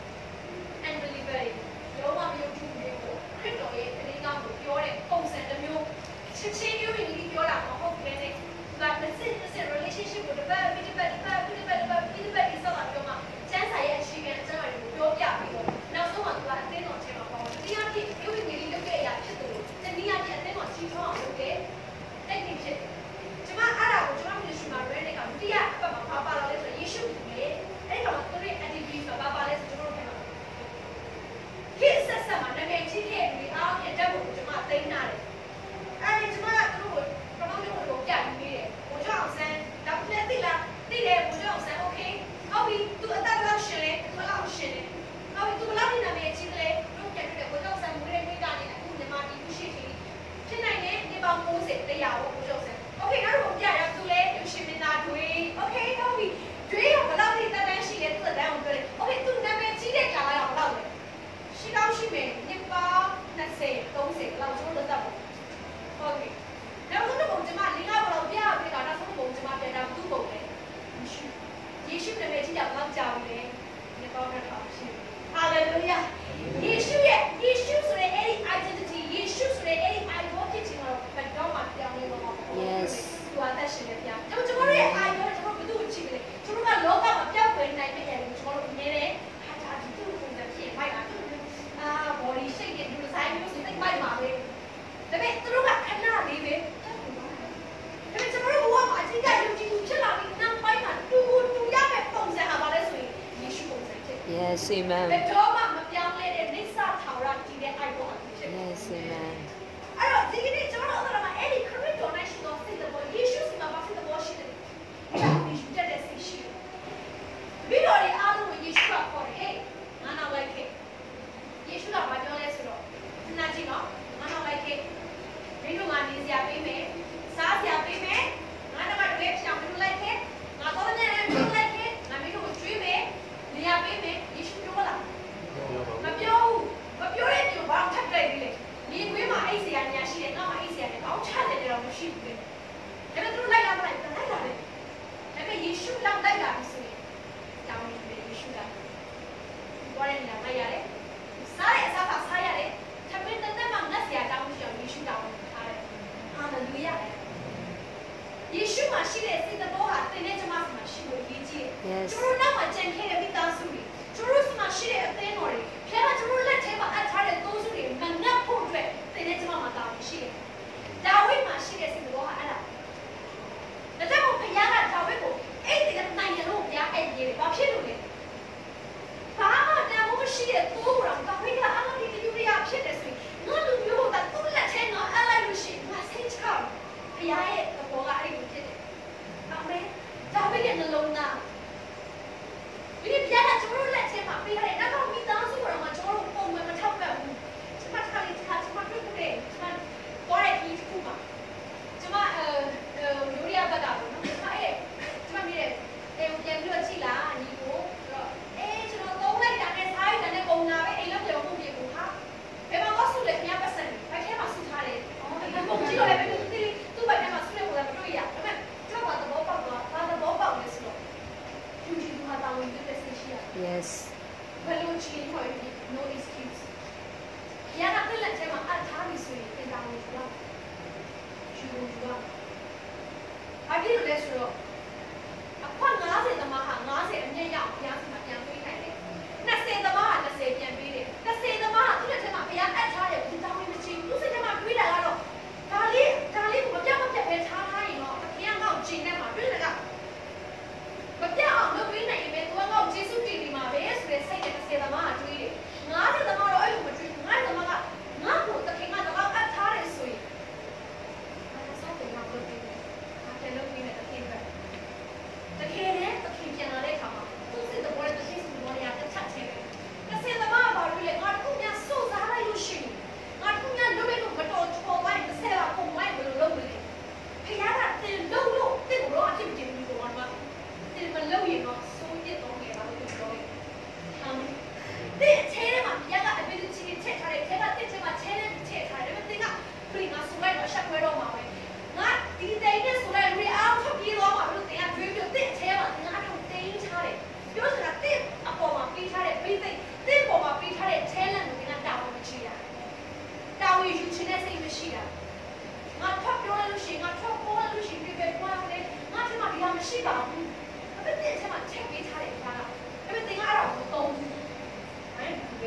unbeliever တွေရောမမျိုးသူတွေကိုခရစ်တော်ရဲ့အလေးကောင်းကိုပြောတဲ့ပုံစံတစ်မျိုးချက်ချင်းမျိုးရင်းပြီးပြောတာမဟုတ်ဘဲနဲ့ဒါတစ်စင် relationship ကိုတစ်ပတ်ပြီးဆောက်တာပြောမှာကျန်းစာရဲ့အခြေခံအကြောင်းအရာကိုပြောပြပြီးတော့နောက်ဆုံးမှာသူကအသင်းတော်ထဲမှာပေါ့တရားပြည့်ရုပ်ရည်လေးလုပ်တဲ့အရာဖြစ်တယ်လို့တနည်းအားဖြင့်အသင်းတော်ကြီးထွားအောင်လုပ်တဲ့ technique ဖြစ်တယ်ကျမအဲ့ဒါကိုကျမတို့ရှိမှာ ready ကဒုတိယအပတ်မှာပါလာလဲဆိုယေရှုရဲ့အဲ့တော့သူရဲ့ activity ဆိုတာပါလဲဆိုကျွန်တော်တို့ပြောခေတ်ဆက်ဆက်မှာနာမည်ကြီးခဲ့ပြီးအားဖြင့်တက်ဖို့ကျမသိမ်းနာတယ်အဲ့ဒီကျမကသူတို့ကိုပထမဆုံးကိုပြပြီးတယ်ဘုရားအောင်ဆန်းဒါပြည့်သိလားသိတယ်ဘုရားအောင်ဆန်း okay ဟုတ်ပြီသူအသက်ဘယ်လောက်ရှင်လဲဘယ်လောက်ရှင်လဲဟုတ်ပြီသူဘယ်လောက်နာမည်ကြီးတယ်တို့ပြန်ပြတယ်ဘုရားအောင်ဆန်းမွေးတဲ့မိသားနဲ့အခုမြန်မာပြည်ရှိရှိဖြစ်နိုင်တဲ့ဒီပေါင်း90တရားကိုဘုရားအောင်ဆန်း okay နောက်တော့ပြရသူလဲသူရှင်မင်းသားတွေ okay ဟုတ်ပြီတွေးရဘယ်လောက်ထိတန်းရှိလဲသူအတန်းကိုပြောတယ် okay သူနာမည်ကြီးတဲ့ကာလရောက်ဘယ်လောက်လဲရှိတော့ရှိမယ်နှစ်ပေါင်း20 30လောက်ကျွန်တော်တို့သက်ပေါ့ okay နောက်ဆုံးတော့ကျွန်မလင်းကားဘလောက်ပြပြီးတော့နောက်ဆုံးပုံကျွန်မပြန်တာသူ့ပုံလေယေရှုနာမည်ကြီးကြောင့်လောက်ကြပြီလေနှစ်ပေါင်းတော့ရှိ hallelujah ယေရှုဆိုတဲ့အဲ့ဒီ identity ယေရှုဆိုတဲ့အဲ့ဒီ idol ဖြစ်ခြင်းတော့ဘယ်တော့မှပြောင်းလဲတော့မဟုတ်ဘူး Yes. သူအသက်ရှင်နေပြကျွန်တော်ရဲ့ idol ကျွန်တော်ဘယ်သူ့ကိုချစ်လဲကျွန်တော်ကလောကမှာပြောင်းလဲနိုင်မယ့်အရာကိုကျွန်တော်တို့မြင်တယ်ဟာဒါဒီသူ့ပုံစံဖြစ်မိုက်တာbody shape နဲ့ design မျိုးစိတ်မိုက်ပါပဲဒါပေမဲ့သူတို့ကခဏလေးပဲဒါပေမဲ့ကျွန်တော်တို့ဘဝမှာအကြီးကြီးယုံကြည်မှုဖြစ်လာပြီးနောက်ပိုင်းမှာတူရမယ့်ပုံစံဟာပါလဲဆိုရင်ယေရှုပုံစံဖြစ် Yes, ဘယ် amen. တော့မှမပြောင်းလဲတဲ့နိစ္စထာဝရတည်တဲ့ idol ဖြစ် Yes, amen. အဲ့တော့ဒီကနေ့ကျွန်တော်တို့ကအဲ့ဒီခရစ်တော်နဲ့ရှိတော်စိတ်တော်ယေရှုစီမှာပါဖြစ်တော်ရှိတယ်အဲ့ဒါယေရှုတဲ့စိတ်ရှိတယ်ပြီးတော့ဒီအားလုံးကိုယေရှုကခေါ်တယ်ဟေးငါနောက်လိုက်ခဲ့ယေရှုကဘာပြောလဲဆိုတော့နာကြည့်နော်ငါနောက်လိုက်ခဲ့မင်းတို့ကနေစရာပေးမယ်စားစရာပေးမယ်ငါတော့တပည့်ဖြောင်းမင်းလိုက်ခဲ့ငါတော့လည်းမင်းလိုက်ခဲ့ငါမင်းတို့ကိုကျွေးမယ်နေရာပေးမယ်ယေရှုပြောလားမပြောတဲ့သူဘာထပ်ကြိုက်ပြီလေဒီကွေးမှာအိတ်စရာညာရှိတယ်ငါမှအိတ်စရာနဲ့ကောင်းချတယ်တော့မရှိဘူးလေဒါပေမဲ့သူလိုက်လာတယ်ဒါပေမဲ့ယေရှုလောက်လိုက်လာပြီဆိုရင်တောင်းနေတယ်ယေရှုကဘာလဲညာလိုက်ရတယ်စားရအစားစားရတယ်ထမင်းတက်မှငတ်စရာတောင်းမရှိအောင်ယေရှုတောင်းထားတယ်ဟာလေလုယာယေရှုမှာရှိတဲ့စိတ်တော်ဟာသင်နဲ့ကျွန်မမှာရှိလို့ရည်ကြီးတယ်ကျွန်တော်နောက်မှာကြံခဲ့တဲ့မိသားစုတွေကျွန်တော်မှာရှိတဲ့အသင်းတော်တွေဖခင်ကကျွန်တော်လက်ထဲမှာအပ်ထားတဲ့သုံးစုတွေမငတ်ဖို့အတွက်သင်နဲ့ကျွန်မမှာတာဝန်ရှိတယ်ဒါဝိဒ်မှာရှိတဲ့စိတ်တော်ဟာအဲ့ဒါဒါကြောင့်ဖခင်ကဒါဝိဒ်ကိုအဲ့ဒီနိုင်ရလို့ဘုရားအဲ့ဒီဘာဖြစ်လို့လဲဘာမှတာဝန်ရှိတဲ့သူ့ကိုတော့ဒါဝိဒ်ကအားလုံးဒီလူတွေဖြစ်တယ်ဆိုရင်ငါလူမျိုးကသူ့လက်ထဲမှာအလိုက်လို့ရှိရင်ငါစိတ်ချဘုရားရဲ့သဘောကအဲ့ဒီဖြစ်တယ်အာမင်ဒါဝိဒ်ရဲ့နှလုံးသားဒီပြရကျွန်တော်လက်ထဲမှာပေးရတယ်နောက်မိသားစုကတော့ကျွန်တော်တို့ပုံမှန်မထောက်ပံ့ဘူးကျွန်မတစ်ခါလေးကျွန်မတွေ့တယ်ကျွန်မပေါ်တဲ့ဒီခုမှာကျွန်မယူရီးယားဘက်ကတော့နော်ကျွန်မမြင်တယ်ပြန်ပြီးတော့ကြည့်လာညီကိုကျွန်တော်သုံးလိုက်တာနဲ့စားရတဲ့ပုံနာပဲအိမ်လုံးပြောင်းမှုပြေဘူးဟာဘယ်မှာကောဆုလဲခင်ဗျာပတ်စံဘက်ထဲမှာဆုထားတယ်အဲ့ပုံကြည့်တော့လည်းဘယ်လိုသိလဲသူ့ဘက်ထဲမှာဆုလဲပေါ်တာမတွေ့ရဒါပေမဲ့ကျွန်တော်ကသဘောပေါက်တော့ဘာသဘောပေါက်လဲဆိုတော့ယူကြည့်သူဟာတောင်းနေတဲ့စိတ်ရှိရ Yes. Veloci poi no excuse. Yana quella c'è ma altri sui che danno giù. Giù. Abbiamo adesso a qua ngase da ma ngase anya ya ya ma ya pui nai le. Na se da ma na se pian pi le. Na se da ma tu le c'è ma ya at tha le tu da wi ma chi. Tu se c'è ma pui da ga lo. Da li ma pya phe tha tha yin lo. Khian ngao chin na ma pui da ga. မပြအောင်လုပ်ပေးနိုင်ရင်ပဲသူကငါ့ကိုကျေးဇူးတင်ပြီးမှာပဲဆိုတဲ့စိတ်နဲ့တစ်စက်သမားကတွေးတယ်ငါးတဲ့သမားတော့အဲ့လိုမတွေးဘူးငါ့သမားကငါ့ကိုတခင်ကတော့အပ်ထားတယ်ဆိုရင်အဲ့ဒါစောင့်တယ်ငါလုပ်ပေးတယ်ငါတယ်လုပ်ပေးတယ်တခင်ပဲတခင်နဲ့တခင်ပြန်လာတဲ့အခါမှာသူ့စိတ်တော်ရဲ့တခင်စုတော်ရတစ်ချက်ချင်းပဲ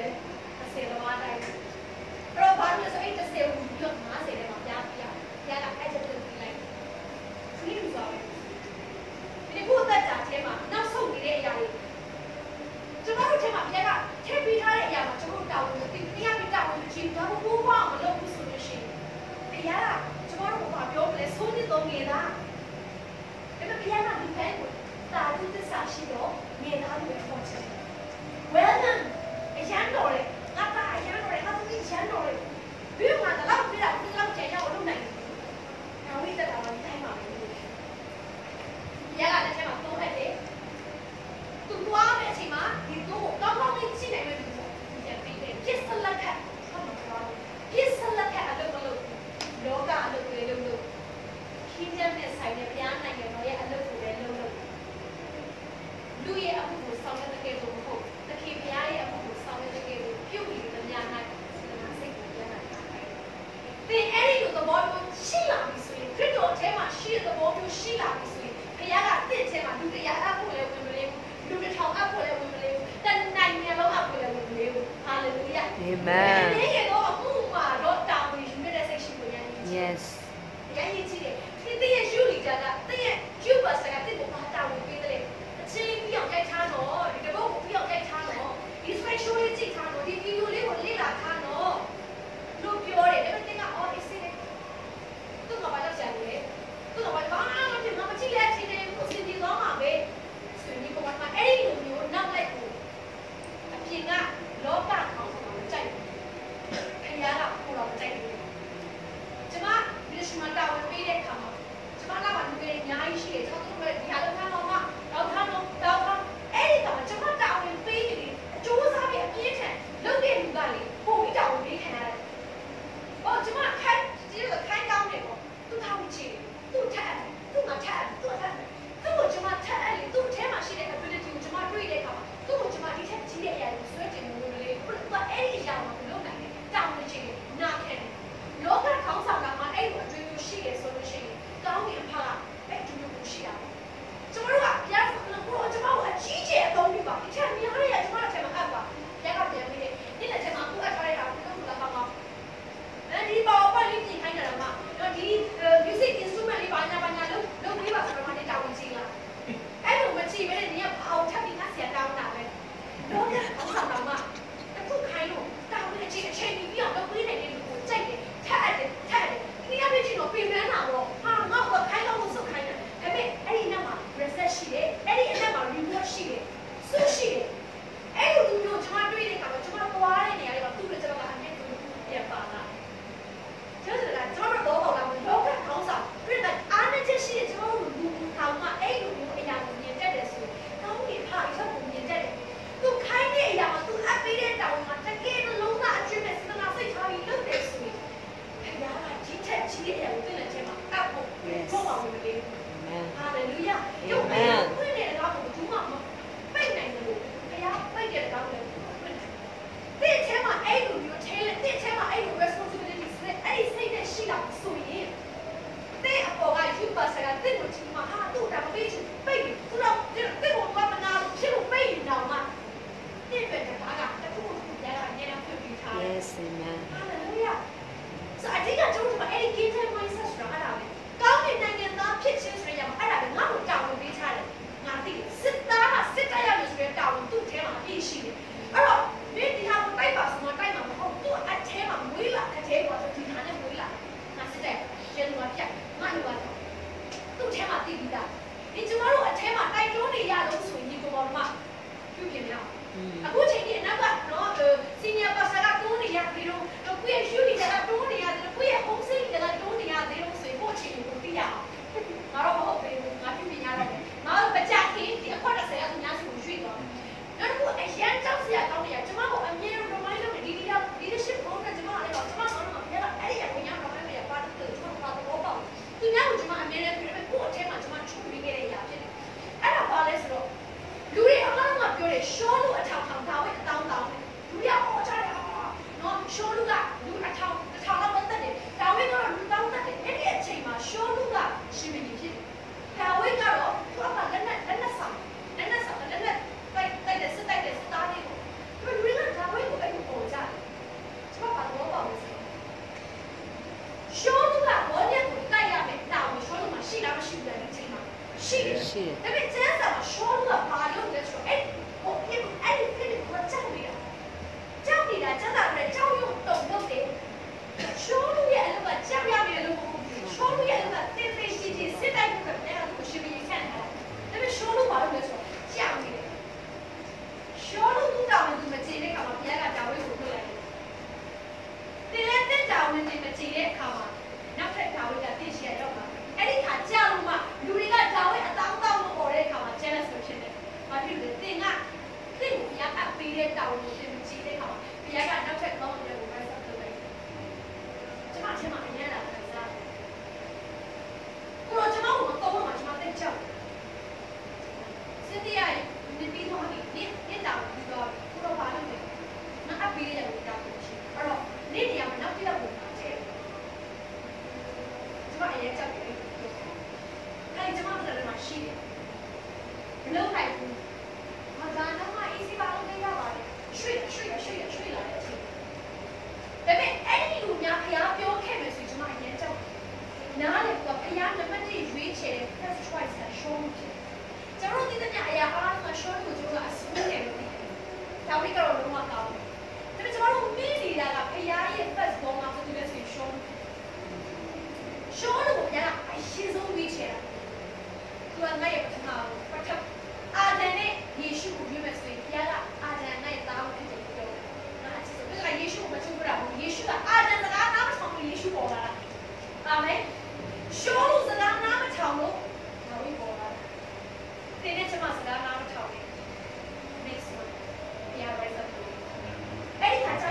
ပဲ30လောအတိုင်းအဲ့တော့ဘာလို့လဲဆိုအဲ့30ကိုပြီးတော့50ထဲမှာပြပြရတာအဲ့ချက်တွေလိုက်ဒီလိုဆိုဒီခုအသက်တာထဲမှာနောက်ဆုံးနေတဲ့အရာတွေကျွန်တော်တို့ထဲမှာပြက်ကထည့်ပေးထားတဲ့အရာမှာကျွန်တော်တို့တာဝန်မသိဘူးတရားပြတာဝန်မကြည့်ဘူးဒါမှမဟုတ်ဘာမှမလုပ်ဘူးဆိုလို့ရှိရင်တရားကကျွန်တော်တို့ဘာပြောမလဲဆုံးနေတော့ငယ်သားဒါပေမဲ့တရားကဒီဘက်ကိုတာတူသစ္စာရှိတော့ငယ်သားတွေပေါ်ချင် well done အရန်တော်လေငါသားအရန်တော်လေငါသမီးအရန်တော်လေပြီးတော့ငါတော့ပြတာဒီလောက်ကြံရအောင်လုပ်နိုင်တယ်။ဒါဝိသတာကဒီတိုင်းမှာပဲ။ရကလည်းထဲမှာသုံးဟက်တယ်။သူသွားတဲ့အချိန်မှာဒီတော့ကောင်းကောင်းလေးကြည့်နိုင်မယ်လို့ဒီပြန်ပြီးတယ်ပြစ်စလက်ခတ်ဟုတ်မှာပါပြစ်စလက်ခတ်အလုပ်မလုပ်လောကအလုပ်တွေလုပ်လို့ခင်းချက်နဲ့ဆိုင်တဲ့ဘုရားနိုင်ငံတော်ရဲ့အလုပ်ကိုလည်းလုပ်လို့လူရဲ့အမှုကိုဆောင်ရွက်တဲ့ကိစ္စမဟုတ်တခင်ဘုရားရဲ့အမှုကိုဆောင်ရွက်တဲ့ကိစ္စပြုတ်ပြီးတဲ့များနိုင်စိတ်ကိုပြန်လာတာ။ဒီအဲ့ဒီလိုသဘောမျိုးရှိလာပြီဆိုရင်ခရစ်တော်အထဲမှာရှိတဲ့သဘောမျိုးရှိလာပြီဆိုရင်ဘုရားကတင့်ထဲမှာလူတရားအပ်ဖို့လည်းဝင်မလေးဘူးလူတစ်ထောင်အပ်ဖို့လည်းဝင်မလေးဘူးတနိုင်ငံလုံးအပ်ဖို့လည်းဝင်မလေးဘူးဟာလေလုယာအာမင်ဒီကတော့အမှုမှာတော့တာဝန်ယူတဲ့စိတ်ရှိကိုရရင် Yes ရရင်ကြည့်တယ်ဒီတရဲ့ယူလီတာကတရဲ့ယူပါစကတဲ့ကိုဘာတာဝန်ပေးတယ်အချင်းပြီးအောင်ကြိုက်ထားတော့ဒီတပုတ်ကိုပြီးအောင်ကြိုက်ထားတော့ဒီ special လေးကြည့်ထားတော့ဒီ video လေးကိုလေ့လာထားတော့လို့ပြောတယ်ဒါပေမဲ့တင်ကအော်ဒီစိတ်သူကဘာလို့ဆရာလဲသူကဘာမှမဖြစ်မကြည့်လဲချင်းတယ်ကိုစင်ကြည့်သွားမှာပဲဆိုရင်ဒီကောင်ကအဲ့ဒီလိုမျိုးနောက်လိုက်ကိုအပြင်ကလောကကောင်းဆောင်ကိုကြိုက်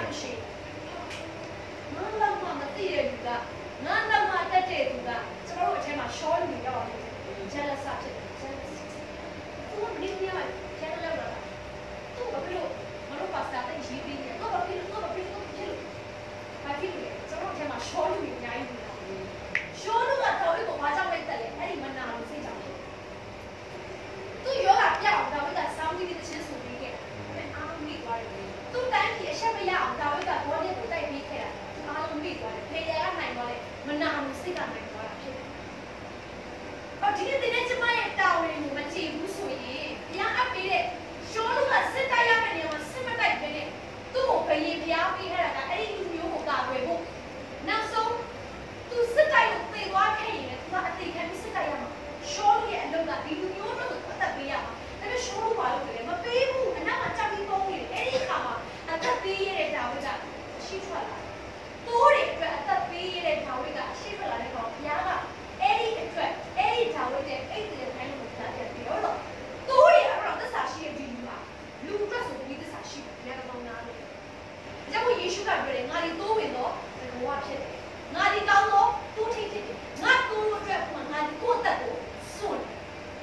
လို့ရှိရင်ငါလောက်မှမသိတဲ့လူကငါလောက်မှတက်တဲ့လူကကျွန်တော်တို့အထဲမှာရှောလူရောက်တယ် jealous ဖြစ်တယ် jealous သူကမင်းကြီးက jealous လောက်တာသူကဘယ်လိုမလို့ပါစတာတက်ရေးပြီးနေတော့ဘာဖြစ်လို့ဘာဖြစ်လို့ကျွန်တော်အထဲမှာရှောလူအများကြီးနေတာရှောလူကတော့ဒီကိုဘာကြောင့်လိုက်တက်လဲအဲ့ဒီမနာလို့စိတ်ကြောင့်သူယောဂပြအောင်ဒါဝိဒ္ဓစောင်းပြီးတဲ့ချင်းဆိုပြီးခဲ့တယ်အားလုံးမိသွားတယ်သူတန်းကြီးအချက်မရအောင်ဒါဝိဒ္ဓဘောလေးကိုတိုက်ပြီးခဲ့တာအားလုံးမိသွားတယ်ဖေရကနိုင်သွားတယ်မနာလို့စိတ်ကနိုင်သွားတာဖြစ်တယ်အော်ဒီနေ့ကျမရဲ့တာဝန်ကိုမကြည့်ဘူးဆိုရင်ဘုရားအပ်ပေးတဲ့ရှောလူကစစ်တိုက်ရမယ့်နေရာမှာစစ်မတိုက်ဘဲနဲ့သူ့ကိုဘယင်ဘုရားပေးခဲ့တာကအဲ့ဒီလူမျိုးကိုကာကွယ်ဖို့နောက်ဆုံးသူစစ်တိုက်လို့သေသွားခဲ့ရင်လည်းသူကအသေးခံပြီးစစ်တိုက်ရမှာရှောလူရဲ့အလုပ်ကဒီလူမျိုးတို့ကိုအသက်ပေးရမှာဒါပေမဲ့ရှောလူဘာလို့လဲမပေးဘူးအနောက်မှာကြောက်ပြီးပုံးနေတယ်အဲ့ဒီအခါမှာအသက်ပေးရတဲ့ဒါဝိဒ်ကအရှိထွက်လာတိုးတွေအတွက်အသက်ပေးရတဲ့ဒါဝိဒ်ကအရှိထွက်လာတဲ့ကောင်ဘုရားကအဲ့ဒီအတွက်အဲ့ဒီဒါဝိဒ်ရဲ့အဲ့ဒီတဲ့တိုင်းကိုကြားတယ်ပြီးတော့တိုးတွေကတော့သစ္စာရှိတဲ့ဒီလူကလူအတွက်ဆိုပြီးသစ္စာရှိတယ်ဘုရားကောင်းနာတယ်။ကြောင့်ယေရှုကပြောတယ်ငါဒီတိုးဝင်တော့ဘဝဖြစ်တယ်။ငါဒီကောင်းတော့တိုးထိဖြစ်တယ်။ငါတိုးလို့အတွက်ငါဒီကိုယ့်အသက်ကိုစွန့်တယ်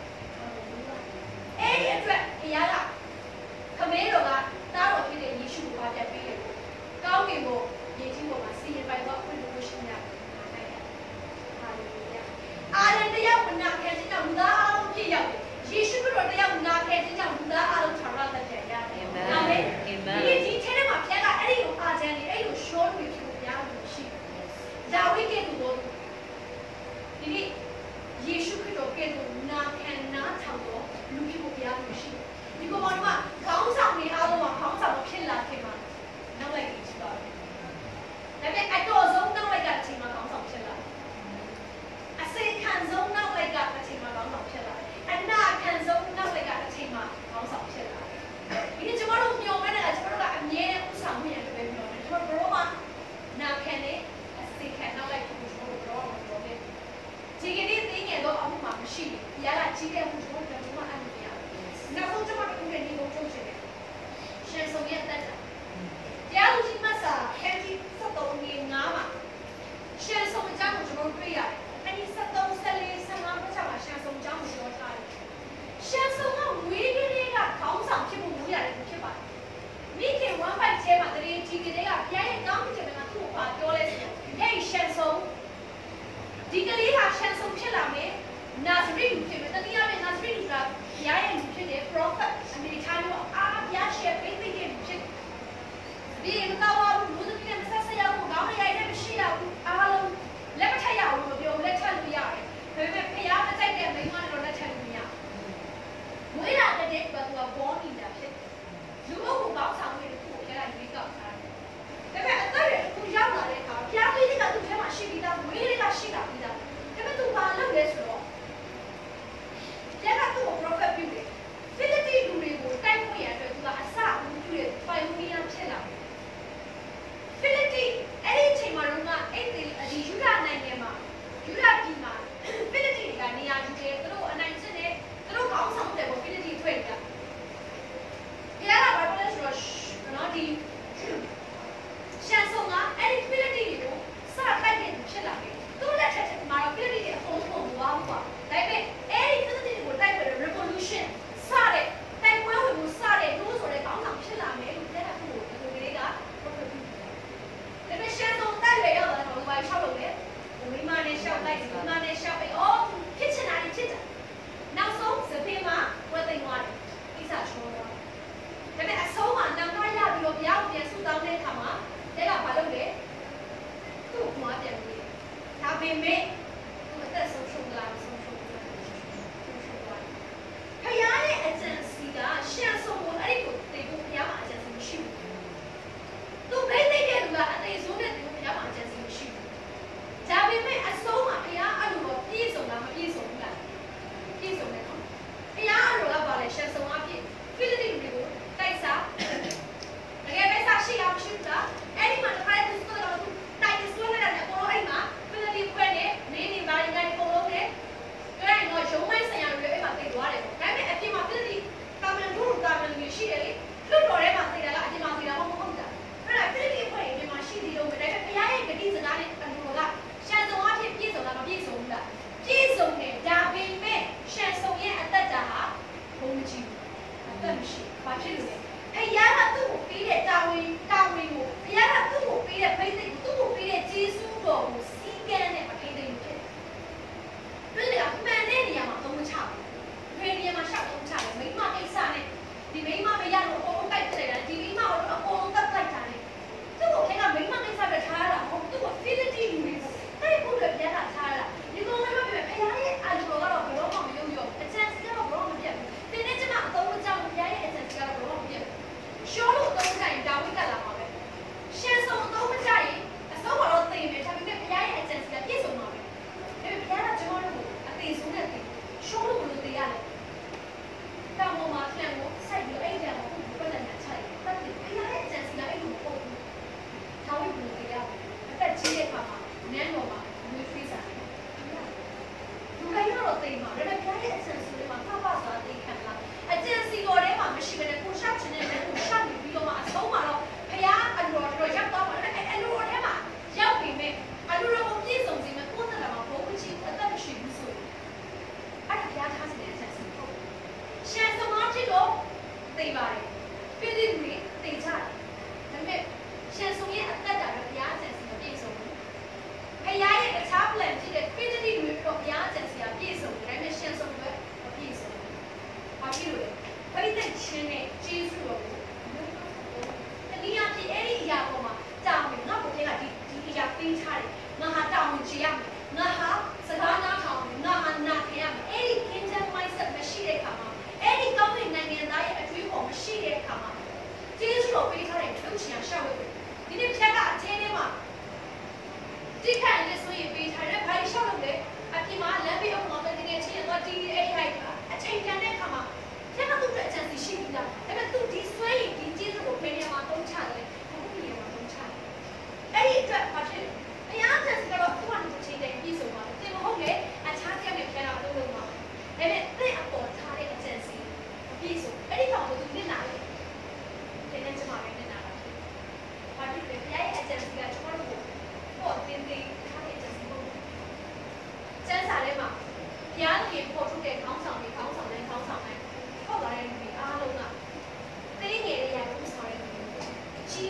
။အဲ့ဒီအတွက်ဘုရားကခမဲတော်ကတားတော်ဖြစ်တဲ့ယေရှုကိုအားပြပေးတယ်။ကောင်းကင်ကိုယေရှုပေါ်မှာစီရင်ပိုင်တော့ဖွင့်လို့ရှိနေတာ။ဟာလေလုယာ။အာရန်တရားဝနာခံခြင်းကြောင့်လူသားအားလုံးပြည့်ရောက်တယ်။ယေရှုခရစ်တော်တရားဝနာခံခြင်းကြောင့်လူသားအားလုံးထာဝရသက်ပြန်ရတယ်။အာမင်။ဒီထဲမှာဘုရားကအဲ့ဒီလိုအာဂျန်လေးအဲ့ဒီလိုရှော့တွေဖြစ်လို့ရားလို့ရှိတယ်။ဒါဝိဒ်ကသူက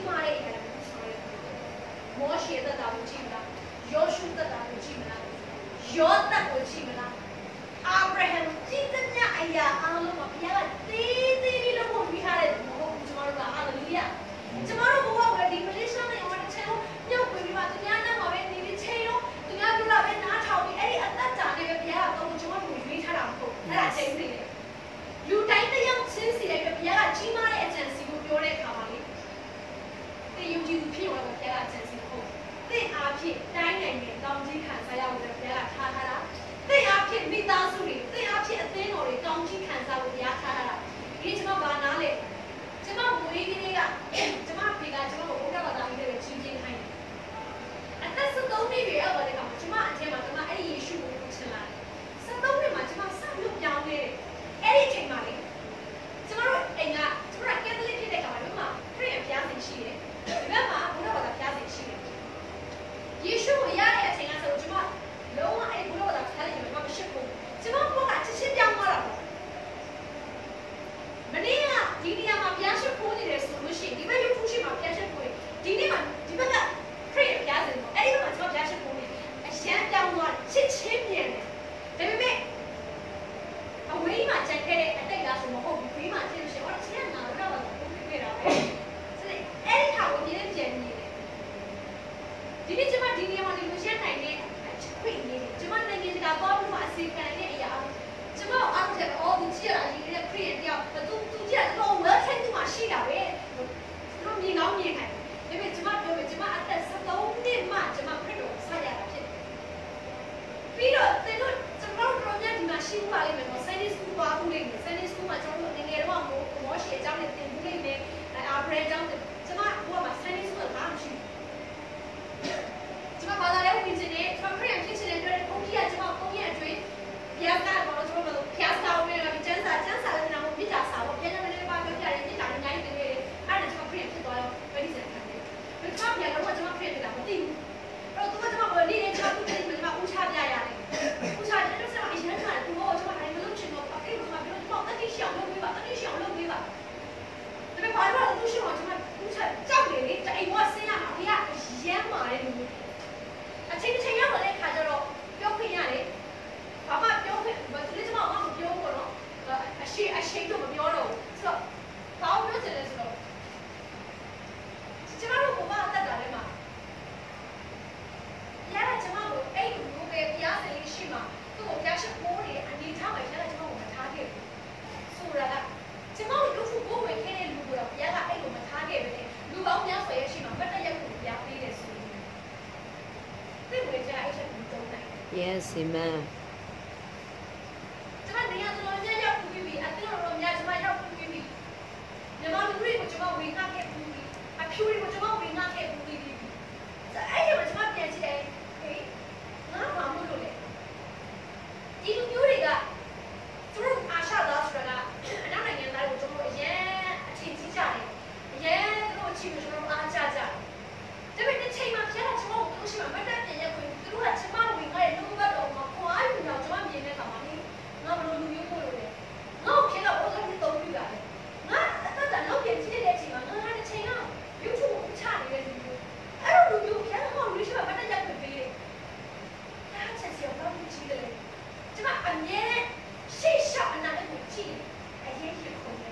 မားတဲ့အရာတွေဆောင်ရွက်တယ်မောရှေသက်တာကိုကြည့်မလားယောရှုသက်တာကိုကြည့်မလားယောသတ်ကိုကြည့်မလားအာဗြဟံကြည့်တဲ့အရာအားလုံးမှာဘုရားကတေးသေးလေးလို့ပြီးထားတဲ့မဟုတ်ဘူးကျွန်တော်တို့ကဟာလေလုယာကျွန်တော်တို့ဘဝကဒီမလေးရှားနိုင်ငံမှာတစ်ချိန်လုံးမြောက်ပြီးမှသူများနဲ့မှာပဲနေပြီးချိန်လုံးသူများတို့လာပဲနားထောင်ပြီးအဲ့ဒီအသက်တာတွေပဲဘုရားကတော့ကျွန်တော်တို့ရွေးထားတာမဟုတ်ဘူးအဲ့ဒါချိန်နေတယ်လူတိုင်းတစ်ယောက်ချင်းစီတဲ့ဘုရားကကြီးမားတဲ့အကြံစီကိုပြောတဲ့အခါမှာလေတေယုံကြည်သူဖြစ်အောင်ဘုရားကအကြံစီဟုတ်သင်အားဖြင့်တိုင်းနိုင်ငံကောင်းကြီးခံစားရဖို့ဘုရားကထားတာသင်အားဖြင့်မိသားစုတွေသင်အားဖြင့်အသင်းတော်တွေကောင်းကြီးခံစားဖို့ဘုရားထားတာဒီကျွန်တော်ဗာနာလေကျွန်တော်ဝေးကလေးကကျွန်မဖေကကျွန်တော်ကိုဘုရားဘာသာရေးတွေချင်းချင်းခိုင်းတယ်အသက်73နှစ်ပြည့်ရောက်တဲ့အခါမှာကျွန်မအထက်မှာကျွန်မအဲ့ဒီယေရှုကိုချင်လာတယ်73နှစ်မှာကျွန်မစလို့ပြောင်းနေတယ်အဲ့ဒီအချိန်မှာလေကျွန်တော်တို့အိမ်ကကျွန်တော်ကက်သလစ်ဖြစ်တဲ့အခါမှာဒီမှာခရစ်ယာန်ဘုရားရှင်ရှိတယ်ဒီဘက်မှာဘုရားဘာသာဘုရားရှင်ရှိတယ်ယေရှုကိုရတဲ့အချိန်ကဆိုကျွန်မလုံးဝအဲ့ဒီဘုရားဘာသာဘုရားရှင်ကိုမရှိဘူးကျွန်မဘုရားကချက်ချင်းပြောင်းသွားတာမနေ့ကဒီနေရာမှာဘုရားရှိခိုးနေတယ်ဆိုလို့ရှိရင်ဒီဘက်ရုပ်ထုရှိမှာဘုရားရှိခိုးနေဒီနေ့မှာဒီဘက်ကခရစ်ယာန်ဘုရားရှင်အဲ့ဒီမှာကျွန်တော်ဘုရားရှိခိုးနေအရှမ်းပြောင်းသွားချက်ချင်းပြန်တယ်ဒါပေမဲ့အဝေးမှာကြံခဲ့တဲ့အတိတ်ကဆိုမဟုတ်ဘူးဘေးမှာကြည့်လို့ရှိရင်အော်ချင်းကငါတော့တော့ဘုရားခဲ့တာပဲဆိုတော့အဲ့ဒီဟာကိုပြင်းပြင်းနေတယ်ဒီနေ့ကျွန်မဒီနေရာမှာဒီလိုရှင်းနိုင်တဲ့အခွင့်အရေးကျွန်မနိုင်ငံတကာပေါ်ပြီးမှအစီအကံနဲ့အရာကျွန်မအားချက်အော်ဒီကြည့်ရတာဒီနေ့ခရစ်ယာန်တယောက်သူကြည့်ရတော့ဝယ်ထိုင်သူမှရှိတာပဲသူမြင်ကောင်းမြင်နိုင်ဒါပေမဲ့ကျွန်မပြောမယ်ကျွန်မအသက်73နှစ်မှကျွန်မခရစ်တော်ဆက်ရတာဖြစ်တယ်ပြီးတော့ကျွန်တော်တို့ညဒီမှာရှိဦးပါလိမ့်မယ်နော် Sunday School သွားဘူးလိမ့်မယ် Sunday School မှာကျွန်တော်တို့ငယ်တော့မောရှေအကြောင်းနဲ့သင်ဘူးလိမ့်မယ်အာဗြဟံအကြောင်းကျွန်မဘုရားမှာ Sunday School ကမရှိဘူးကျွန်မဘာသာရေးဝင်နေတယ်ကျွန်မခရစ်ယာန်ဖြစ်နေတဲ့အတွက်ဘုန်းကြီးကကျွန်မဘုန်းကြီးအတွင်းဘုရားကတော့ကျွန်တော်တို့ဘုရားစာဝင်လာပြီးကျမ်းစာလည်းနာမပြတာစာပေါ့ပြန်ပြန်လေးပါပြောပြတယ်ပြတာလည်းနိုင်တယ်လေအဲ့ဒါကျွန်မခရစ်ယာန်ဖြစ်သွားတော့ဗတိစံခံတယ်ဒီခါပြန်တော့ကျွန်မခရစ်ယာန်ဖြစ်တာမသိဘူးအဲ့တော့သူကကျွန်မဘောလေးနဲ့ချားပြီးတယ်ကျွန်မဦးချပြရတယ်ဦးချတယ်တော့ကျွန်မအရင်ကသူ့ကိုကျွန်မနိုင်မလို့ချင်တော့အဲ့ဒီမှာပြောတော့တတိရှောင်းလုပ်ပေးပါတတိရှောင်းလုပ်ပေးပါဒါပေမဲ့ဘာလို့သူ့ရှောင်းကျွန်မဦးချကြောက်တယ်လေအိမ်ကဆင်းရမှာဖေကရမ်းမာတယ်လူအချိန်ရောက်တဲ့ခါကျတော့ပြောခွင့်ရတယ်ဘာမှပြောခွင့်ဘာလို့ကျွန်မမပြောဘူးနော်အရှိတော့မပြောတော့ဘူးဆိုတော့ဘာလို့ပြောချင်လဲဆိုတော့ကျွန်တော်တို့ဘဝအသက်တာထဲမှာရတာကျွန်မတို့အဲ့လိုမျိုးပဲဘုရားစလေးရှိမှသူ့ကိုဘုရားရှိခိုးနေအနေထားမှာရတာကျွန်တော်ကိုမထားခဲ့ဘူးဆိုတာကကျွန်တော်တို့လူကိုဝင်ခဲ့တဲ့လူကတော့ဘုရားကအဲ့လိုမထားခဲ့ပဲလေလူပေါင်းများစွာရရှိမှမတ်တရက်ကိုဘုရားပေးတယ်ဆိုရင်သိဝင်ကြအဲ့ချက်ကိုသုံးနိုင်တယ် Yes, amen. ကျွန်မနေရာတော်များရောက်ပြီးပြီအတင်းတော်များကျွန်မရောက်ပြီးပြီမြန်မာလူတွေကိုကျွန်မဝင်ငှခဲ့ပြီးပြီအဖြူတွေကိုကျွန်မဝင်ငှခဲ့ပြီးပြီအဲ့ဒီမှာကျွန်မပြန်ကြည့်တယ်ဟေးငါမှမလို့လေဒီလူမျိုးတွေကသူတို့အာရှသားဆိုတာကအနောက်နိုင်ငံသားတွေကိုကျွန်တော်အရင်အထင်ကြီးကြတယ်အရင်သူတို့အချိန်ကိုကျွန်တော်အားကြကြတယ်ဒါပေမဲ့တစ်ချိန်မှာဖျက်တာကျွန်တော်တို့ရှိမှမတ်တက်ပြန်ရက်ခွင့်သူတို့ကကျွန်မဝင်ခဲ့တဲ့လူဘက်တော်မှာခွားယူတော့ကျွန်မမြင်တဲ့အခါမှာငါဘလို့လူမျိုးကိုလို့လေငါ့ဖြစ်တော့ဘုရားကြီးတုံးပြတာလေငါအသက်တာလောက်ပြန်ကြည့်တဲ့အချိန်မှာငါတစ်ချိန်က YouTube ကိုချနေတဲ့လူမျိုးအဲ့လိုလူမျိုးပြန်ဟောလို့ရှိမှမတ်တက်ရက်ခွင့်ပေးတယ်ဒါချက်စီတော့ကြည့်တယ်ကျွန်မအမြဲရှေ့ရှောက်အနာကိုကြည့်အရင်ရှိခုံးတယ်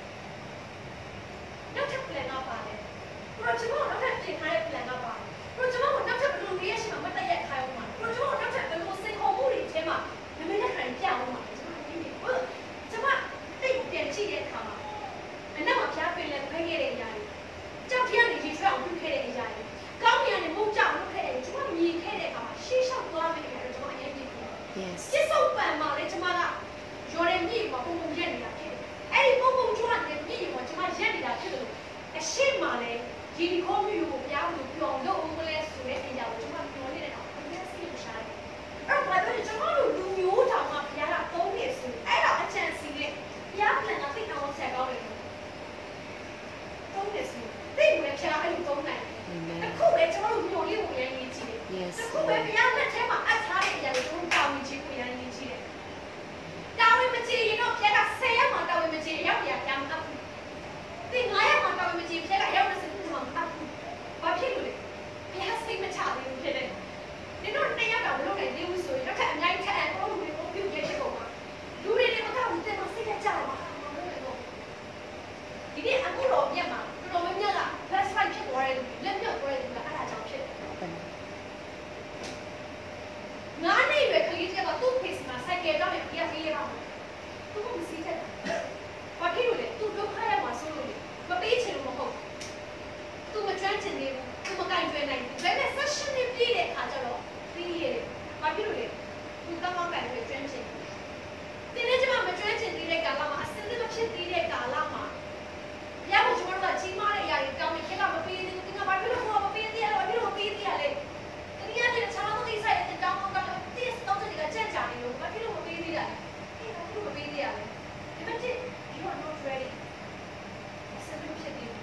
နောက်ထပ် plan ကပါတယ်ဘယ်ကျွန်တော်နောက်ထပ်ပြင်ထားတဲ့ plan ကပါတယ်ဘယ်ကျွန်တော်နောက်ထပ်ဘယ်လိုရေးရှိမှမတ်တက်ရက်ခိုင်းအောင်မှာဘယ်ကျွန်တော်နောက်ထပ်ဘယ်လိုစိတ်ခေါ်မှုတွေထဲမှာနမနဲ့ခံပြအောင်မှာကျွန်မတိတ်ကိုပြန်ကြည့်တဲ့အခါမှာအနောက်မှာဖျားပင်လည်းဖိခဲ့တဲ့အရာတွေကြောက်ဖျားနေရေဆွဲအောင်ပြုခဲ့တဲ့အရာတွေကောင်းပြန်နေမှုကြောက်လုပ်ခဲ့တဲ့ကျွန်မမြင်ခဲ့တဲ့အခါမှာရှေ့လျှောက်သွားမယ့်အရာတွေကျွန်မအရင်ကြည့်ခဲ့ Yes. စစ်စုပ်ပံမှာလေကျွန်မကရော်ရမြင့်မှာပုံပုံရက်နေတာဖြစ်တယ်အဲ့ဒီပုံပုံကျွမ်းတဲ့မြင့်မှာကျွန်မရက်နေတာဖြစ်တယ်အရှိမလည်းဒီခေါ်မျိုးကိုဘုရားကိုပြောင်းလို့ဦးမလဲဆိုတဲ့အရာကိုကျွန်မပြောနေတဲ့အခါဘုရားစိတ်ရှာတယ်အဲ့တော့ဘာလို့ကျွန်တော်တို့လူမျိုးတောင်မှဘုရားကသုံးနေဆိုအဲ့တော့အချမ်းစီနဲ့ဘုရားပြန်ကသိအောင်ဆက်ကောင်းတယ်သုံးနေဆိုသိဝင်ချာအဲ့လိုသုံးနိုင်တယ်အခုပဲကျွန်တော်တို့မျိုးလေးကိုရင်းကြည့်တယ် Yes. အခုပဲဘုရားလက်ထဲမှာအထားတဲ့အရာကိုကျွန်တော်တောင်းကြည့်ကိုရင်းကြည့်တယ်တာဝန်မကြည့်ရင်တော့ဘုရားက10ရက်မှတာဝန်မကြည့်ရောက်ရပြန်အပ်ဒီ9ရက်မှတာဝန်မကြည့်ဘုရားကရောက်နေစတဲ့မှာအပ်ချင်သေးဘူးသူမကင်ကျွဲနိုင်ဘူးဒါပေမဲ့ session နဲ့ပြည့်တဲ့အခါကျတော့ပြီးရတယ်ဘာဖြစ်လို့လဲသူကောင်းကောင်းကင်ကျွဲကျွမ်းချင်တယ်ဒီနေ့ကျမမကျွမ်းချင်သေးတဲ့ကာလမှာအစင်းမဖြစ်သေးတဲ့ကာလမှာရဖို့ကျွန်တော်တို့ကကြီးမားတဲ့အရာတွေတောင်းနေခက်ကမပေးသေးဘူးဒီကဘာဖြစ်လို့မပေးသေးရလဲဘာဖြစ်လို့မပေးသေးရလဲဒီနေ့ကခြားသောကိစ္စတွေတောင်းတော့တစ်တော့ဒီကကြံ့ကြာနေလို့ဘာဖြစ်လို့မပေးသေးရလဲဘာဖြစ်လို့မပေးသေးရလဲဒီမှာ you are not ready အစင်းမဖြစ်သေးဘူး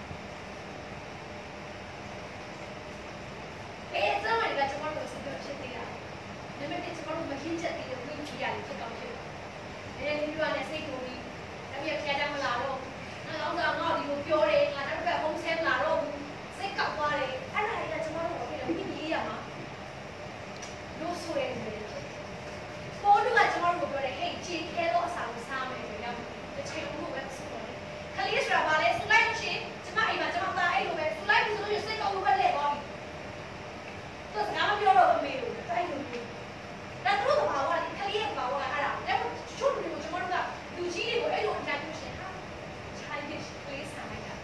ကျွန်တော်ကကျွန်တော်တို့စတဲ့ဖြစ်နေတာ။ဒါပေမဲ့ကျွန်တော်တို့မဟင်းချက်သေးတဲ့ဝိညာဉ်ရတယ်ဖြစ်တော့ဖြစ်တယ်။ဒီလိုနဲ့စိတ်ကိုပြီးတပြည့်ဖြာကြမလာတော့နောက်တော့ငါ့ဒီကိုပြောတယ်ငါတို့က home sale လာတော့စိတ်ကောက်သွားတယ်။အဲ့ဒါတွေကကျွန်တော်တို့ကပြီးပြီးရမှာလို့ဆိုရဲတယ်။ပေါ်တော့ကျွန်တော်တို့ပြောတယ်ဟေးချီခဲတော့အစာကိုစားမယ်ဆိုတော့တစ်ချိန်လုံးပဲဆိုတော့ခလေးဆိုတာဗာလဲစလိုက်လို့ရှိရင်ကျွန်မအိမ်မှာကျွန်မသားအဲ့လိုပဲစလိုက်ဆိုလို့စိတ်ကောက်လို့ပဲလဲသွားပြီ။တော့ငါမပြောတော့ဘူးမေလို့အဲ့လိုမျိုးဒါတို့ကဘာဝလဲခလေးရဲ့ဘာဝကအဲ့ဒါဒါပေမဲ့ချို့လူကျွန်တော်တို့ကလူကြီးတွေကိုအဲ့လိုအကြမ်းလို့ရှင်ဟာ childish ကလေးဆန်လိုက်တာ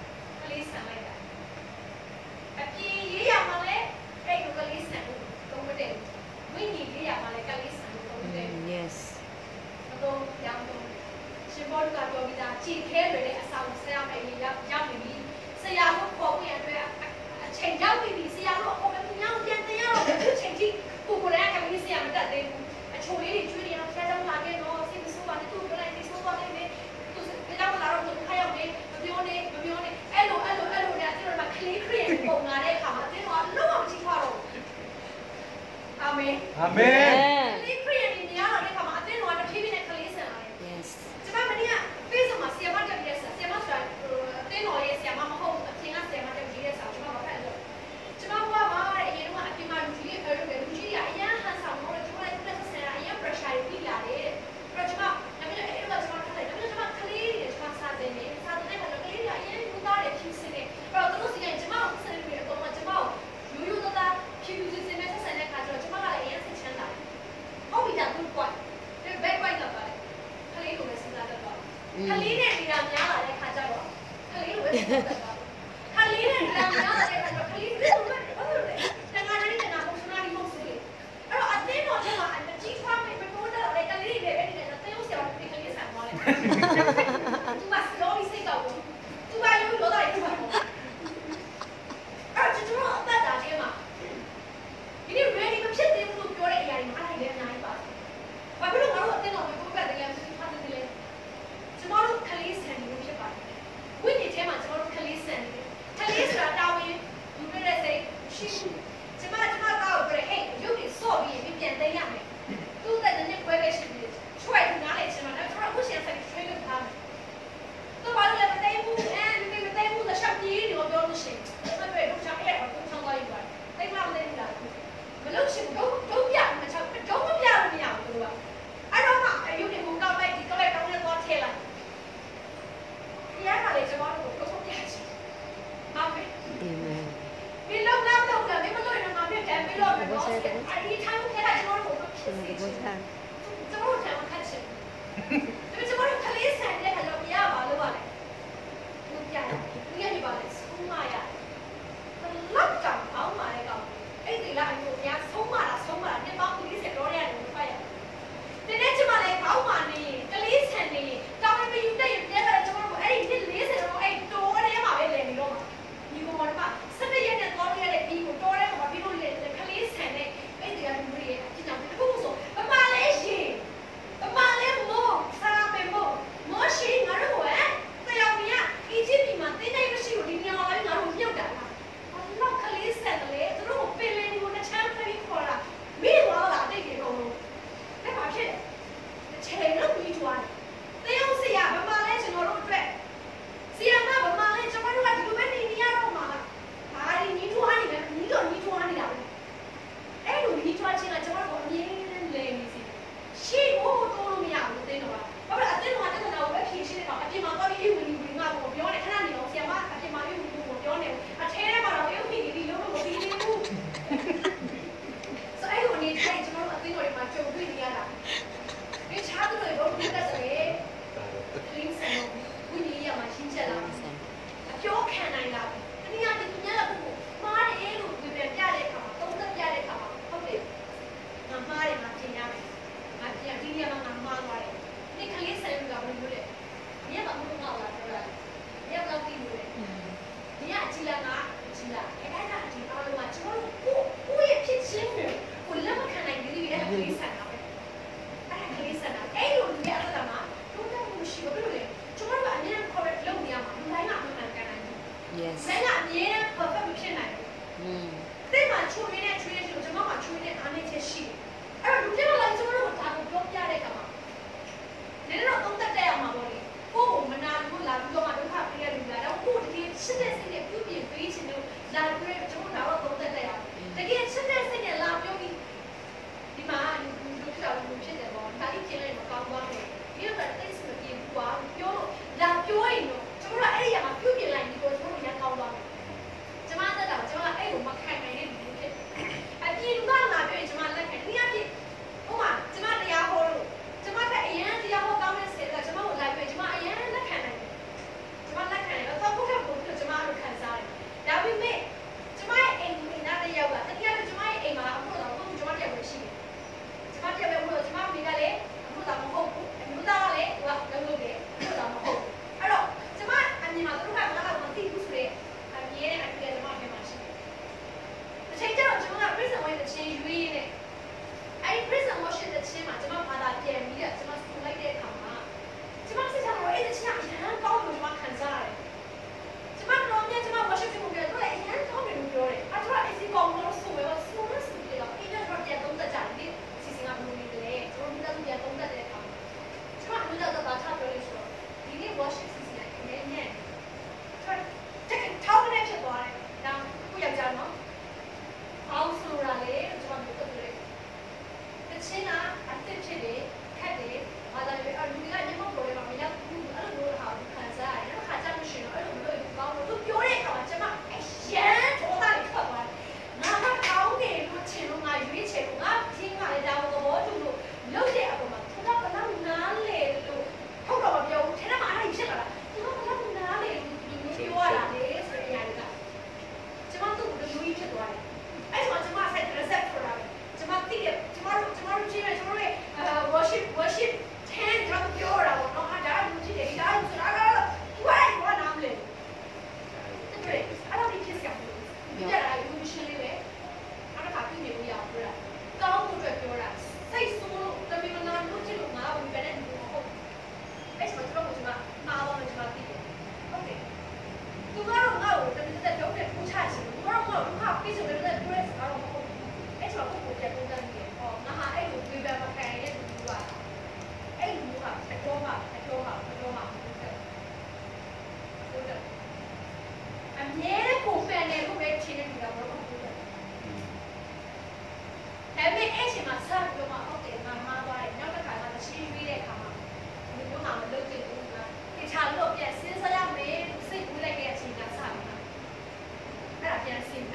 အပြေးရေးရမှာလဲအဲ့လိုကလေးဆန်လို့တုံးမတဲ့ဝိညာဉ်ရေးရမှာလဲကလေးဆန်လို့တုံးမတဲ့ yes တော့ရောင်းတော့ရှင်ဘောကပြောပြီးသားကြည်ခဲတွေနဲ့အဆောင်ဆရာမယ်ရောက်နေပြီဆရာတို့ခေါ်ပြရတဲ့အချိန်ရောက်ပြီဆရာတို့အပေါ်ကညောင်းပြန်တင်ရတော့အချိန်ကြီးကိုကိုလည်းကလေးဆရာမတတ်သေးဘူးအချိုလေးတွေကျွေးနေတော့ဆရာကြောင့်လာခဲ့တော့စိတ်မဆိုးပါနဲ့သူ့ပြောလိုက်နေဆိုးသွားနေတယ်သူကြောင့်လာတော့သူခါရောက်နေမပြောနဲ့အဲ့လိုနဲ့ကျွန်တော်ကကလေးခရီးပုံလာတဲ့အခါမှာတင်းတော့လုံးဝမကြည့်ထားတော့အာမင်အာမင်ကလေးခရီးနေရတော့တဲ့အခါမှာအတင်းတော့တဖြည်းဖြည်းနဲ့ကလေးဆန်လာတယ် yes ကျွန်မမနေ့က Facebook မှာဆီယမတက်ပြီးဆရာမဆိုတာတင်းတော်ရဲ့ဆရာမမဟုတ်အထင်ကဆရာမတက်ပြီးတဲ့ဆောင်းကျွန်မမဖတ်လို့ကျွန်မကမှာအရင်ကအပြင်မှာလူကြီးရဲ့အဲ့လိုပဲလူကြီးကအရင်ဟန်ဆောင်တော့ကျွန်မလည်းတက်ဆရာအရင် pressure တွေပြီးလာတယ်အဲ့တော့ကျွန်မဒါပေမဲ့အဲ့လိုကျွန်မထားလိုက်ဒါပေမဲ့ကျွန်မကလေးတွေကျွန်မစားတဲ့နေစားတဲ့အခါကလေးတွေအရင်လူသားတွေဖြစ်နေတယ်အဲ့တော့သူတို့စီကကျွန်မကိုဆက်ပြီးတော့ကျွန်မရိုးရိုးသားဖြူဖြူစင်စင်နဲ့ဆက်ဆံတဲ့အခါကျတော့ကျွန်မကလည်းအရင်စိတ်ချမ်းသာတယ်ဟုတ်ပြီဒါသူ့ point ဒါ back point တော့ပါတယ်ကလေးကိုပဲစဉ်းစားတတ်တော့ကလေးနဲ့နေတာများလာတဲ့ခါကျတော့ကလေးကိုပဲစဉ်းစားတတ်တော့ကလေးနဲ့နေတာများလာတဲ့ခါကျတော့ကလေးကိုပဲဘာလို့လဲတန်ခါလေးနဲ့နာဖို့စနာဒီမဟုတ်ဘူးလေအဲ့တော့အတင်းတော်ထဲမှာအကြီးထွားမဲ့မတိုးတော့လေကလေးတွေပဲနေတာတေးဦးဆရာကကလေးဆန်သွားတယ်သူမစလို့စိတ်ကောက်ဘူးသူကရုပ်လို့တော့ရုပ်ပါဘူးအဲ့ကျွန်တော်အသက်တာထဲမှာဒီနေ့ ready မဖြစ်သေးဘူးလို့ပြောတဲ့အရာတွေအားလည်းအများကြီးပါဘာဖြစ်လို့ငါတို့အတင်းတော်ကိုဘက်တယ်လဲမသိထားသေးလဲကျွန်တော်တို့ကလေးဆန်နေလို့ဖြစ်ပါတယ်ဝိညာဉ်ထဲမှာကျွန်တော်တို့ကလေးဆန်နေတယ်ကလေးဆိုတာတာဝန်ယူရတဲ့စိတ်ရှိကျွန်မကောက်ပြီးဟဲ့ရုပ်တွေစော့ပြီးပြန်သိမ်းရမယ်သူ့တဲ့နေ့ပွဲပဲရှိတယ်ချွဲနားလေကျွန်တော်တို့အခုရှင်ဆိုင်ထွေးလို့ထားတယ်တော့ဘာလို့လဲမသိဘူးဒီမသိဘူးလက်ချက်ကြီးတွေပြောလို့ရှိရင်မတွေ့ဘူးချက်အဲ့တော့သူချောင်းသွားယူပါတယ်သိမှမသိဘူးလားမလို့ရှိဘူးတော့ပြမချောင်းတော့မပြလို့မရဘူးသူကအဲ့တော့မှအယူတွေကိုကောက်လိုက်ဒီကောက်လိုက်တောင်းနေတော့ထဲလိုက်ဒီရကလေးကျွန်တော်တို့ကိုပြချင်အာမင် amen ဒီလောက်တော့မလို့ရင်တော့ငါပြတယ်ပြီးတော့မယ်နော်အဲ့ဒီထိုင်ထဲကကျွန်တော်တို့ဖြစ်စီကျွန်တော်တို့ထိုင်မှာခက်ချင်ဒါပေမဲ့ကျွန်တော်တို့ကလေးဆန်တဲ့ခါတော့မရပါလို့ပါလေသူပြတယ်ဒီရပြပါလေဆုံးမရလောက်ကောင်အောင်ပါလေကောင်အဲ့ဒီလားအမျိုးများဆုံးမလားနှစ်ပေါင်း30တော့ရတယ်လို့ဖတ်ရဒီနေ့ကျွန်မလည်းကောင်းပါနေကလေးဆန်နေတောင်းမယူတဲ့ရတဲ့ကျွန်တော်တို့အဲ့ဒီ40တော့အဲ့တိုးထဲမှာပဲလည်နေတော့မှာဒီကောင်က17ရက်နဲ့တော့ရတဲ့ဒီကိုတိုးထဲမှာပြီးလို့လေကလေးဆန်နေအဲ့ဒီကလူတွေအကျဉ်းချောင်းတခုဆိုဗမာလေးရှင်ဗမာလေးမို့စား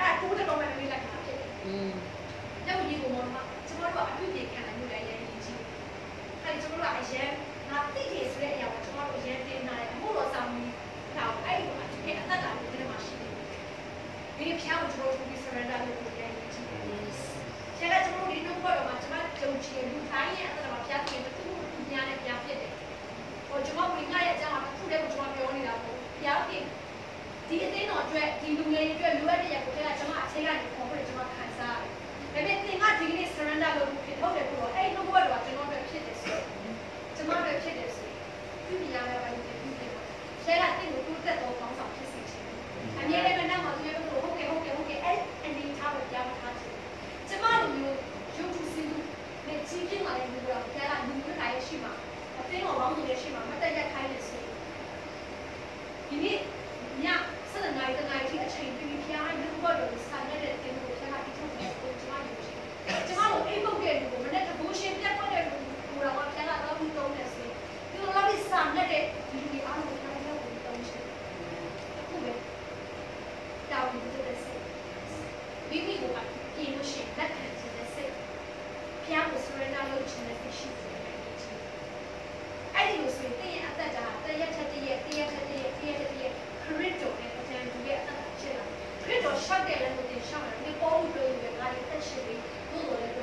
တိုးတက်တော့မှလည်းလက်ခံဖြစ်တယ်။နောက်ဒီကိုမှကျမတို့ကအပြုပြင်ခံနိုင်မှုလည်းအရင်ကြီးတယ်။အဲဒီကျမတို့ကအရင်ငါသိတယ်ဆိုတဲ့အရာကိုကျမတို့အရင်တင်ထားတယ်အမှုတော်ဆောင်ပြီးတော့အဲ့ဒီကအဖြစ်အသက်တာကိုဒီမှာရှိတယ်။ဒီဖျားကိုကျမတို့ဒီ surrender လုပ်ဖို့လည်းအရေးကြီးတယ်။ဆရာကကျမတို့ဒီတော့တော့မှကျမကြုံချင်လူတိုင်းရဲ့အသက်တာမှာဖျားတင်တဲ့သူ့ကိုညာနဲ့ပြန်ဖြစ်တယ်။ဟိုကျမဝင်ငါရဲ့အကြောင်းကတစ်ခုတည်းကိုကျမပြောနေတာပေါ့။ဖျားတင်ဒီအသိတော်အတွက်ဒီလူငယ်တွေအတွက်လိုအပ်တဲ့ရက်ကိုကျမအခြေခံနေပေါ်ပြီးကျမခံစားရတယ်။ဒါပေမဲ့သင်ကဒီကနေ့ surrender လုပ်ဖြစ်ဟုတ်တယ်လို့အဲ့ဒီဘဝတော့ကျွန်တော်တို့ဖြစ်တယ်ဆိုကျမတို့ဖြစ်တယ်ဆိုပြုမြင်ရမယ့်ပိုင်းတွေပြုပြင်ပါ။ဆရာကတင့်ကိုတိုးတက်တော့ကောင်းဆောင်ဖြစ်စေချင်တယ်။အမြဲတမ်းနောက်မှာသူရဲ့ဘက်ကိုဟုတ်ကဲ့အဲ့အနေထားပဲကြားထားချင်တယ်။ကျမတို့မျိုးရုပ်ထုစင်းနဲ့ကြီးပြင်းလာတဲ့လူတွေကဆရာကလူမျိုးတိုင်းရှိမှာအသိတော်ကောင်းတွေရှိမှာမတက်ရက်ခိုင်းနေစေ။ဒီနေ့ည7 နာရီတနာရီအချိန်ပြီးဖျားလူဘတ်တော်ကိုဆိုင်နေတဲ့တင်ကိုဖျားကတိထုတ်တယ်ကိုကျမယူချင်ကျမတို့အိမ်ပုတ်တဲ့လူကိုမနေ့ကဘိုးရှင်ပြတ်သွားတဲ့လူကိုတော့ဖျားကတော့ပြီးတုံးတယ်ဆိုဒီလိုလာပြီးဆိုင်နေတဲ့ဒီလူတွေအားလုံးကိုတိုင်းတော့တုံးချင်အခုပဲတောင်းနေတဲ့စိတ်မိမိကပြင်လို့ရှိရင်လက်ခံချင်တဲ့စိတ်ဖျားကို surrender လုပ်ချင်တဲ့စိတ်ရှိတယ်အဲ့ဒီလိုဆိုရင်တင်းရဲ့အသက်တာတရက်ချက်တရက်ခရစ်တော်နဲ့အကျဉ်းသူရဲ့အသက်တာဖြစ်လာခရစ်တော်ရှောက်တယ်လည်းမတင်ရှောက်တယ်ဒီပေါ်လို့ပြောရင်ငါ့ရဲ့အသက်ရှင်ပြီးလို့လည်း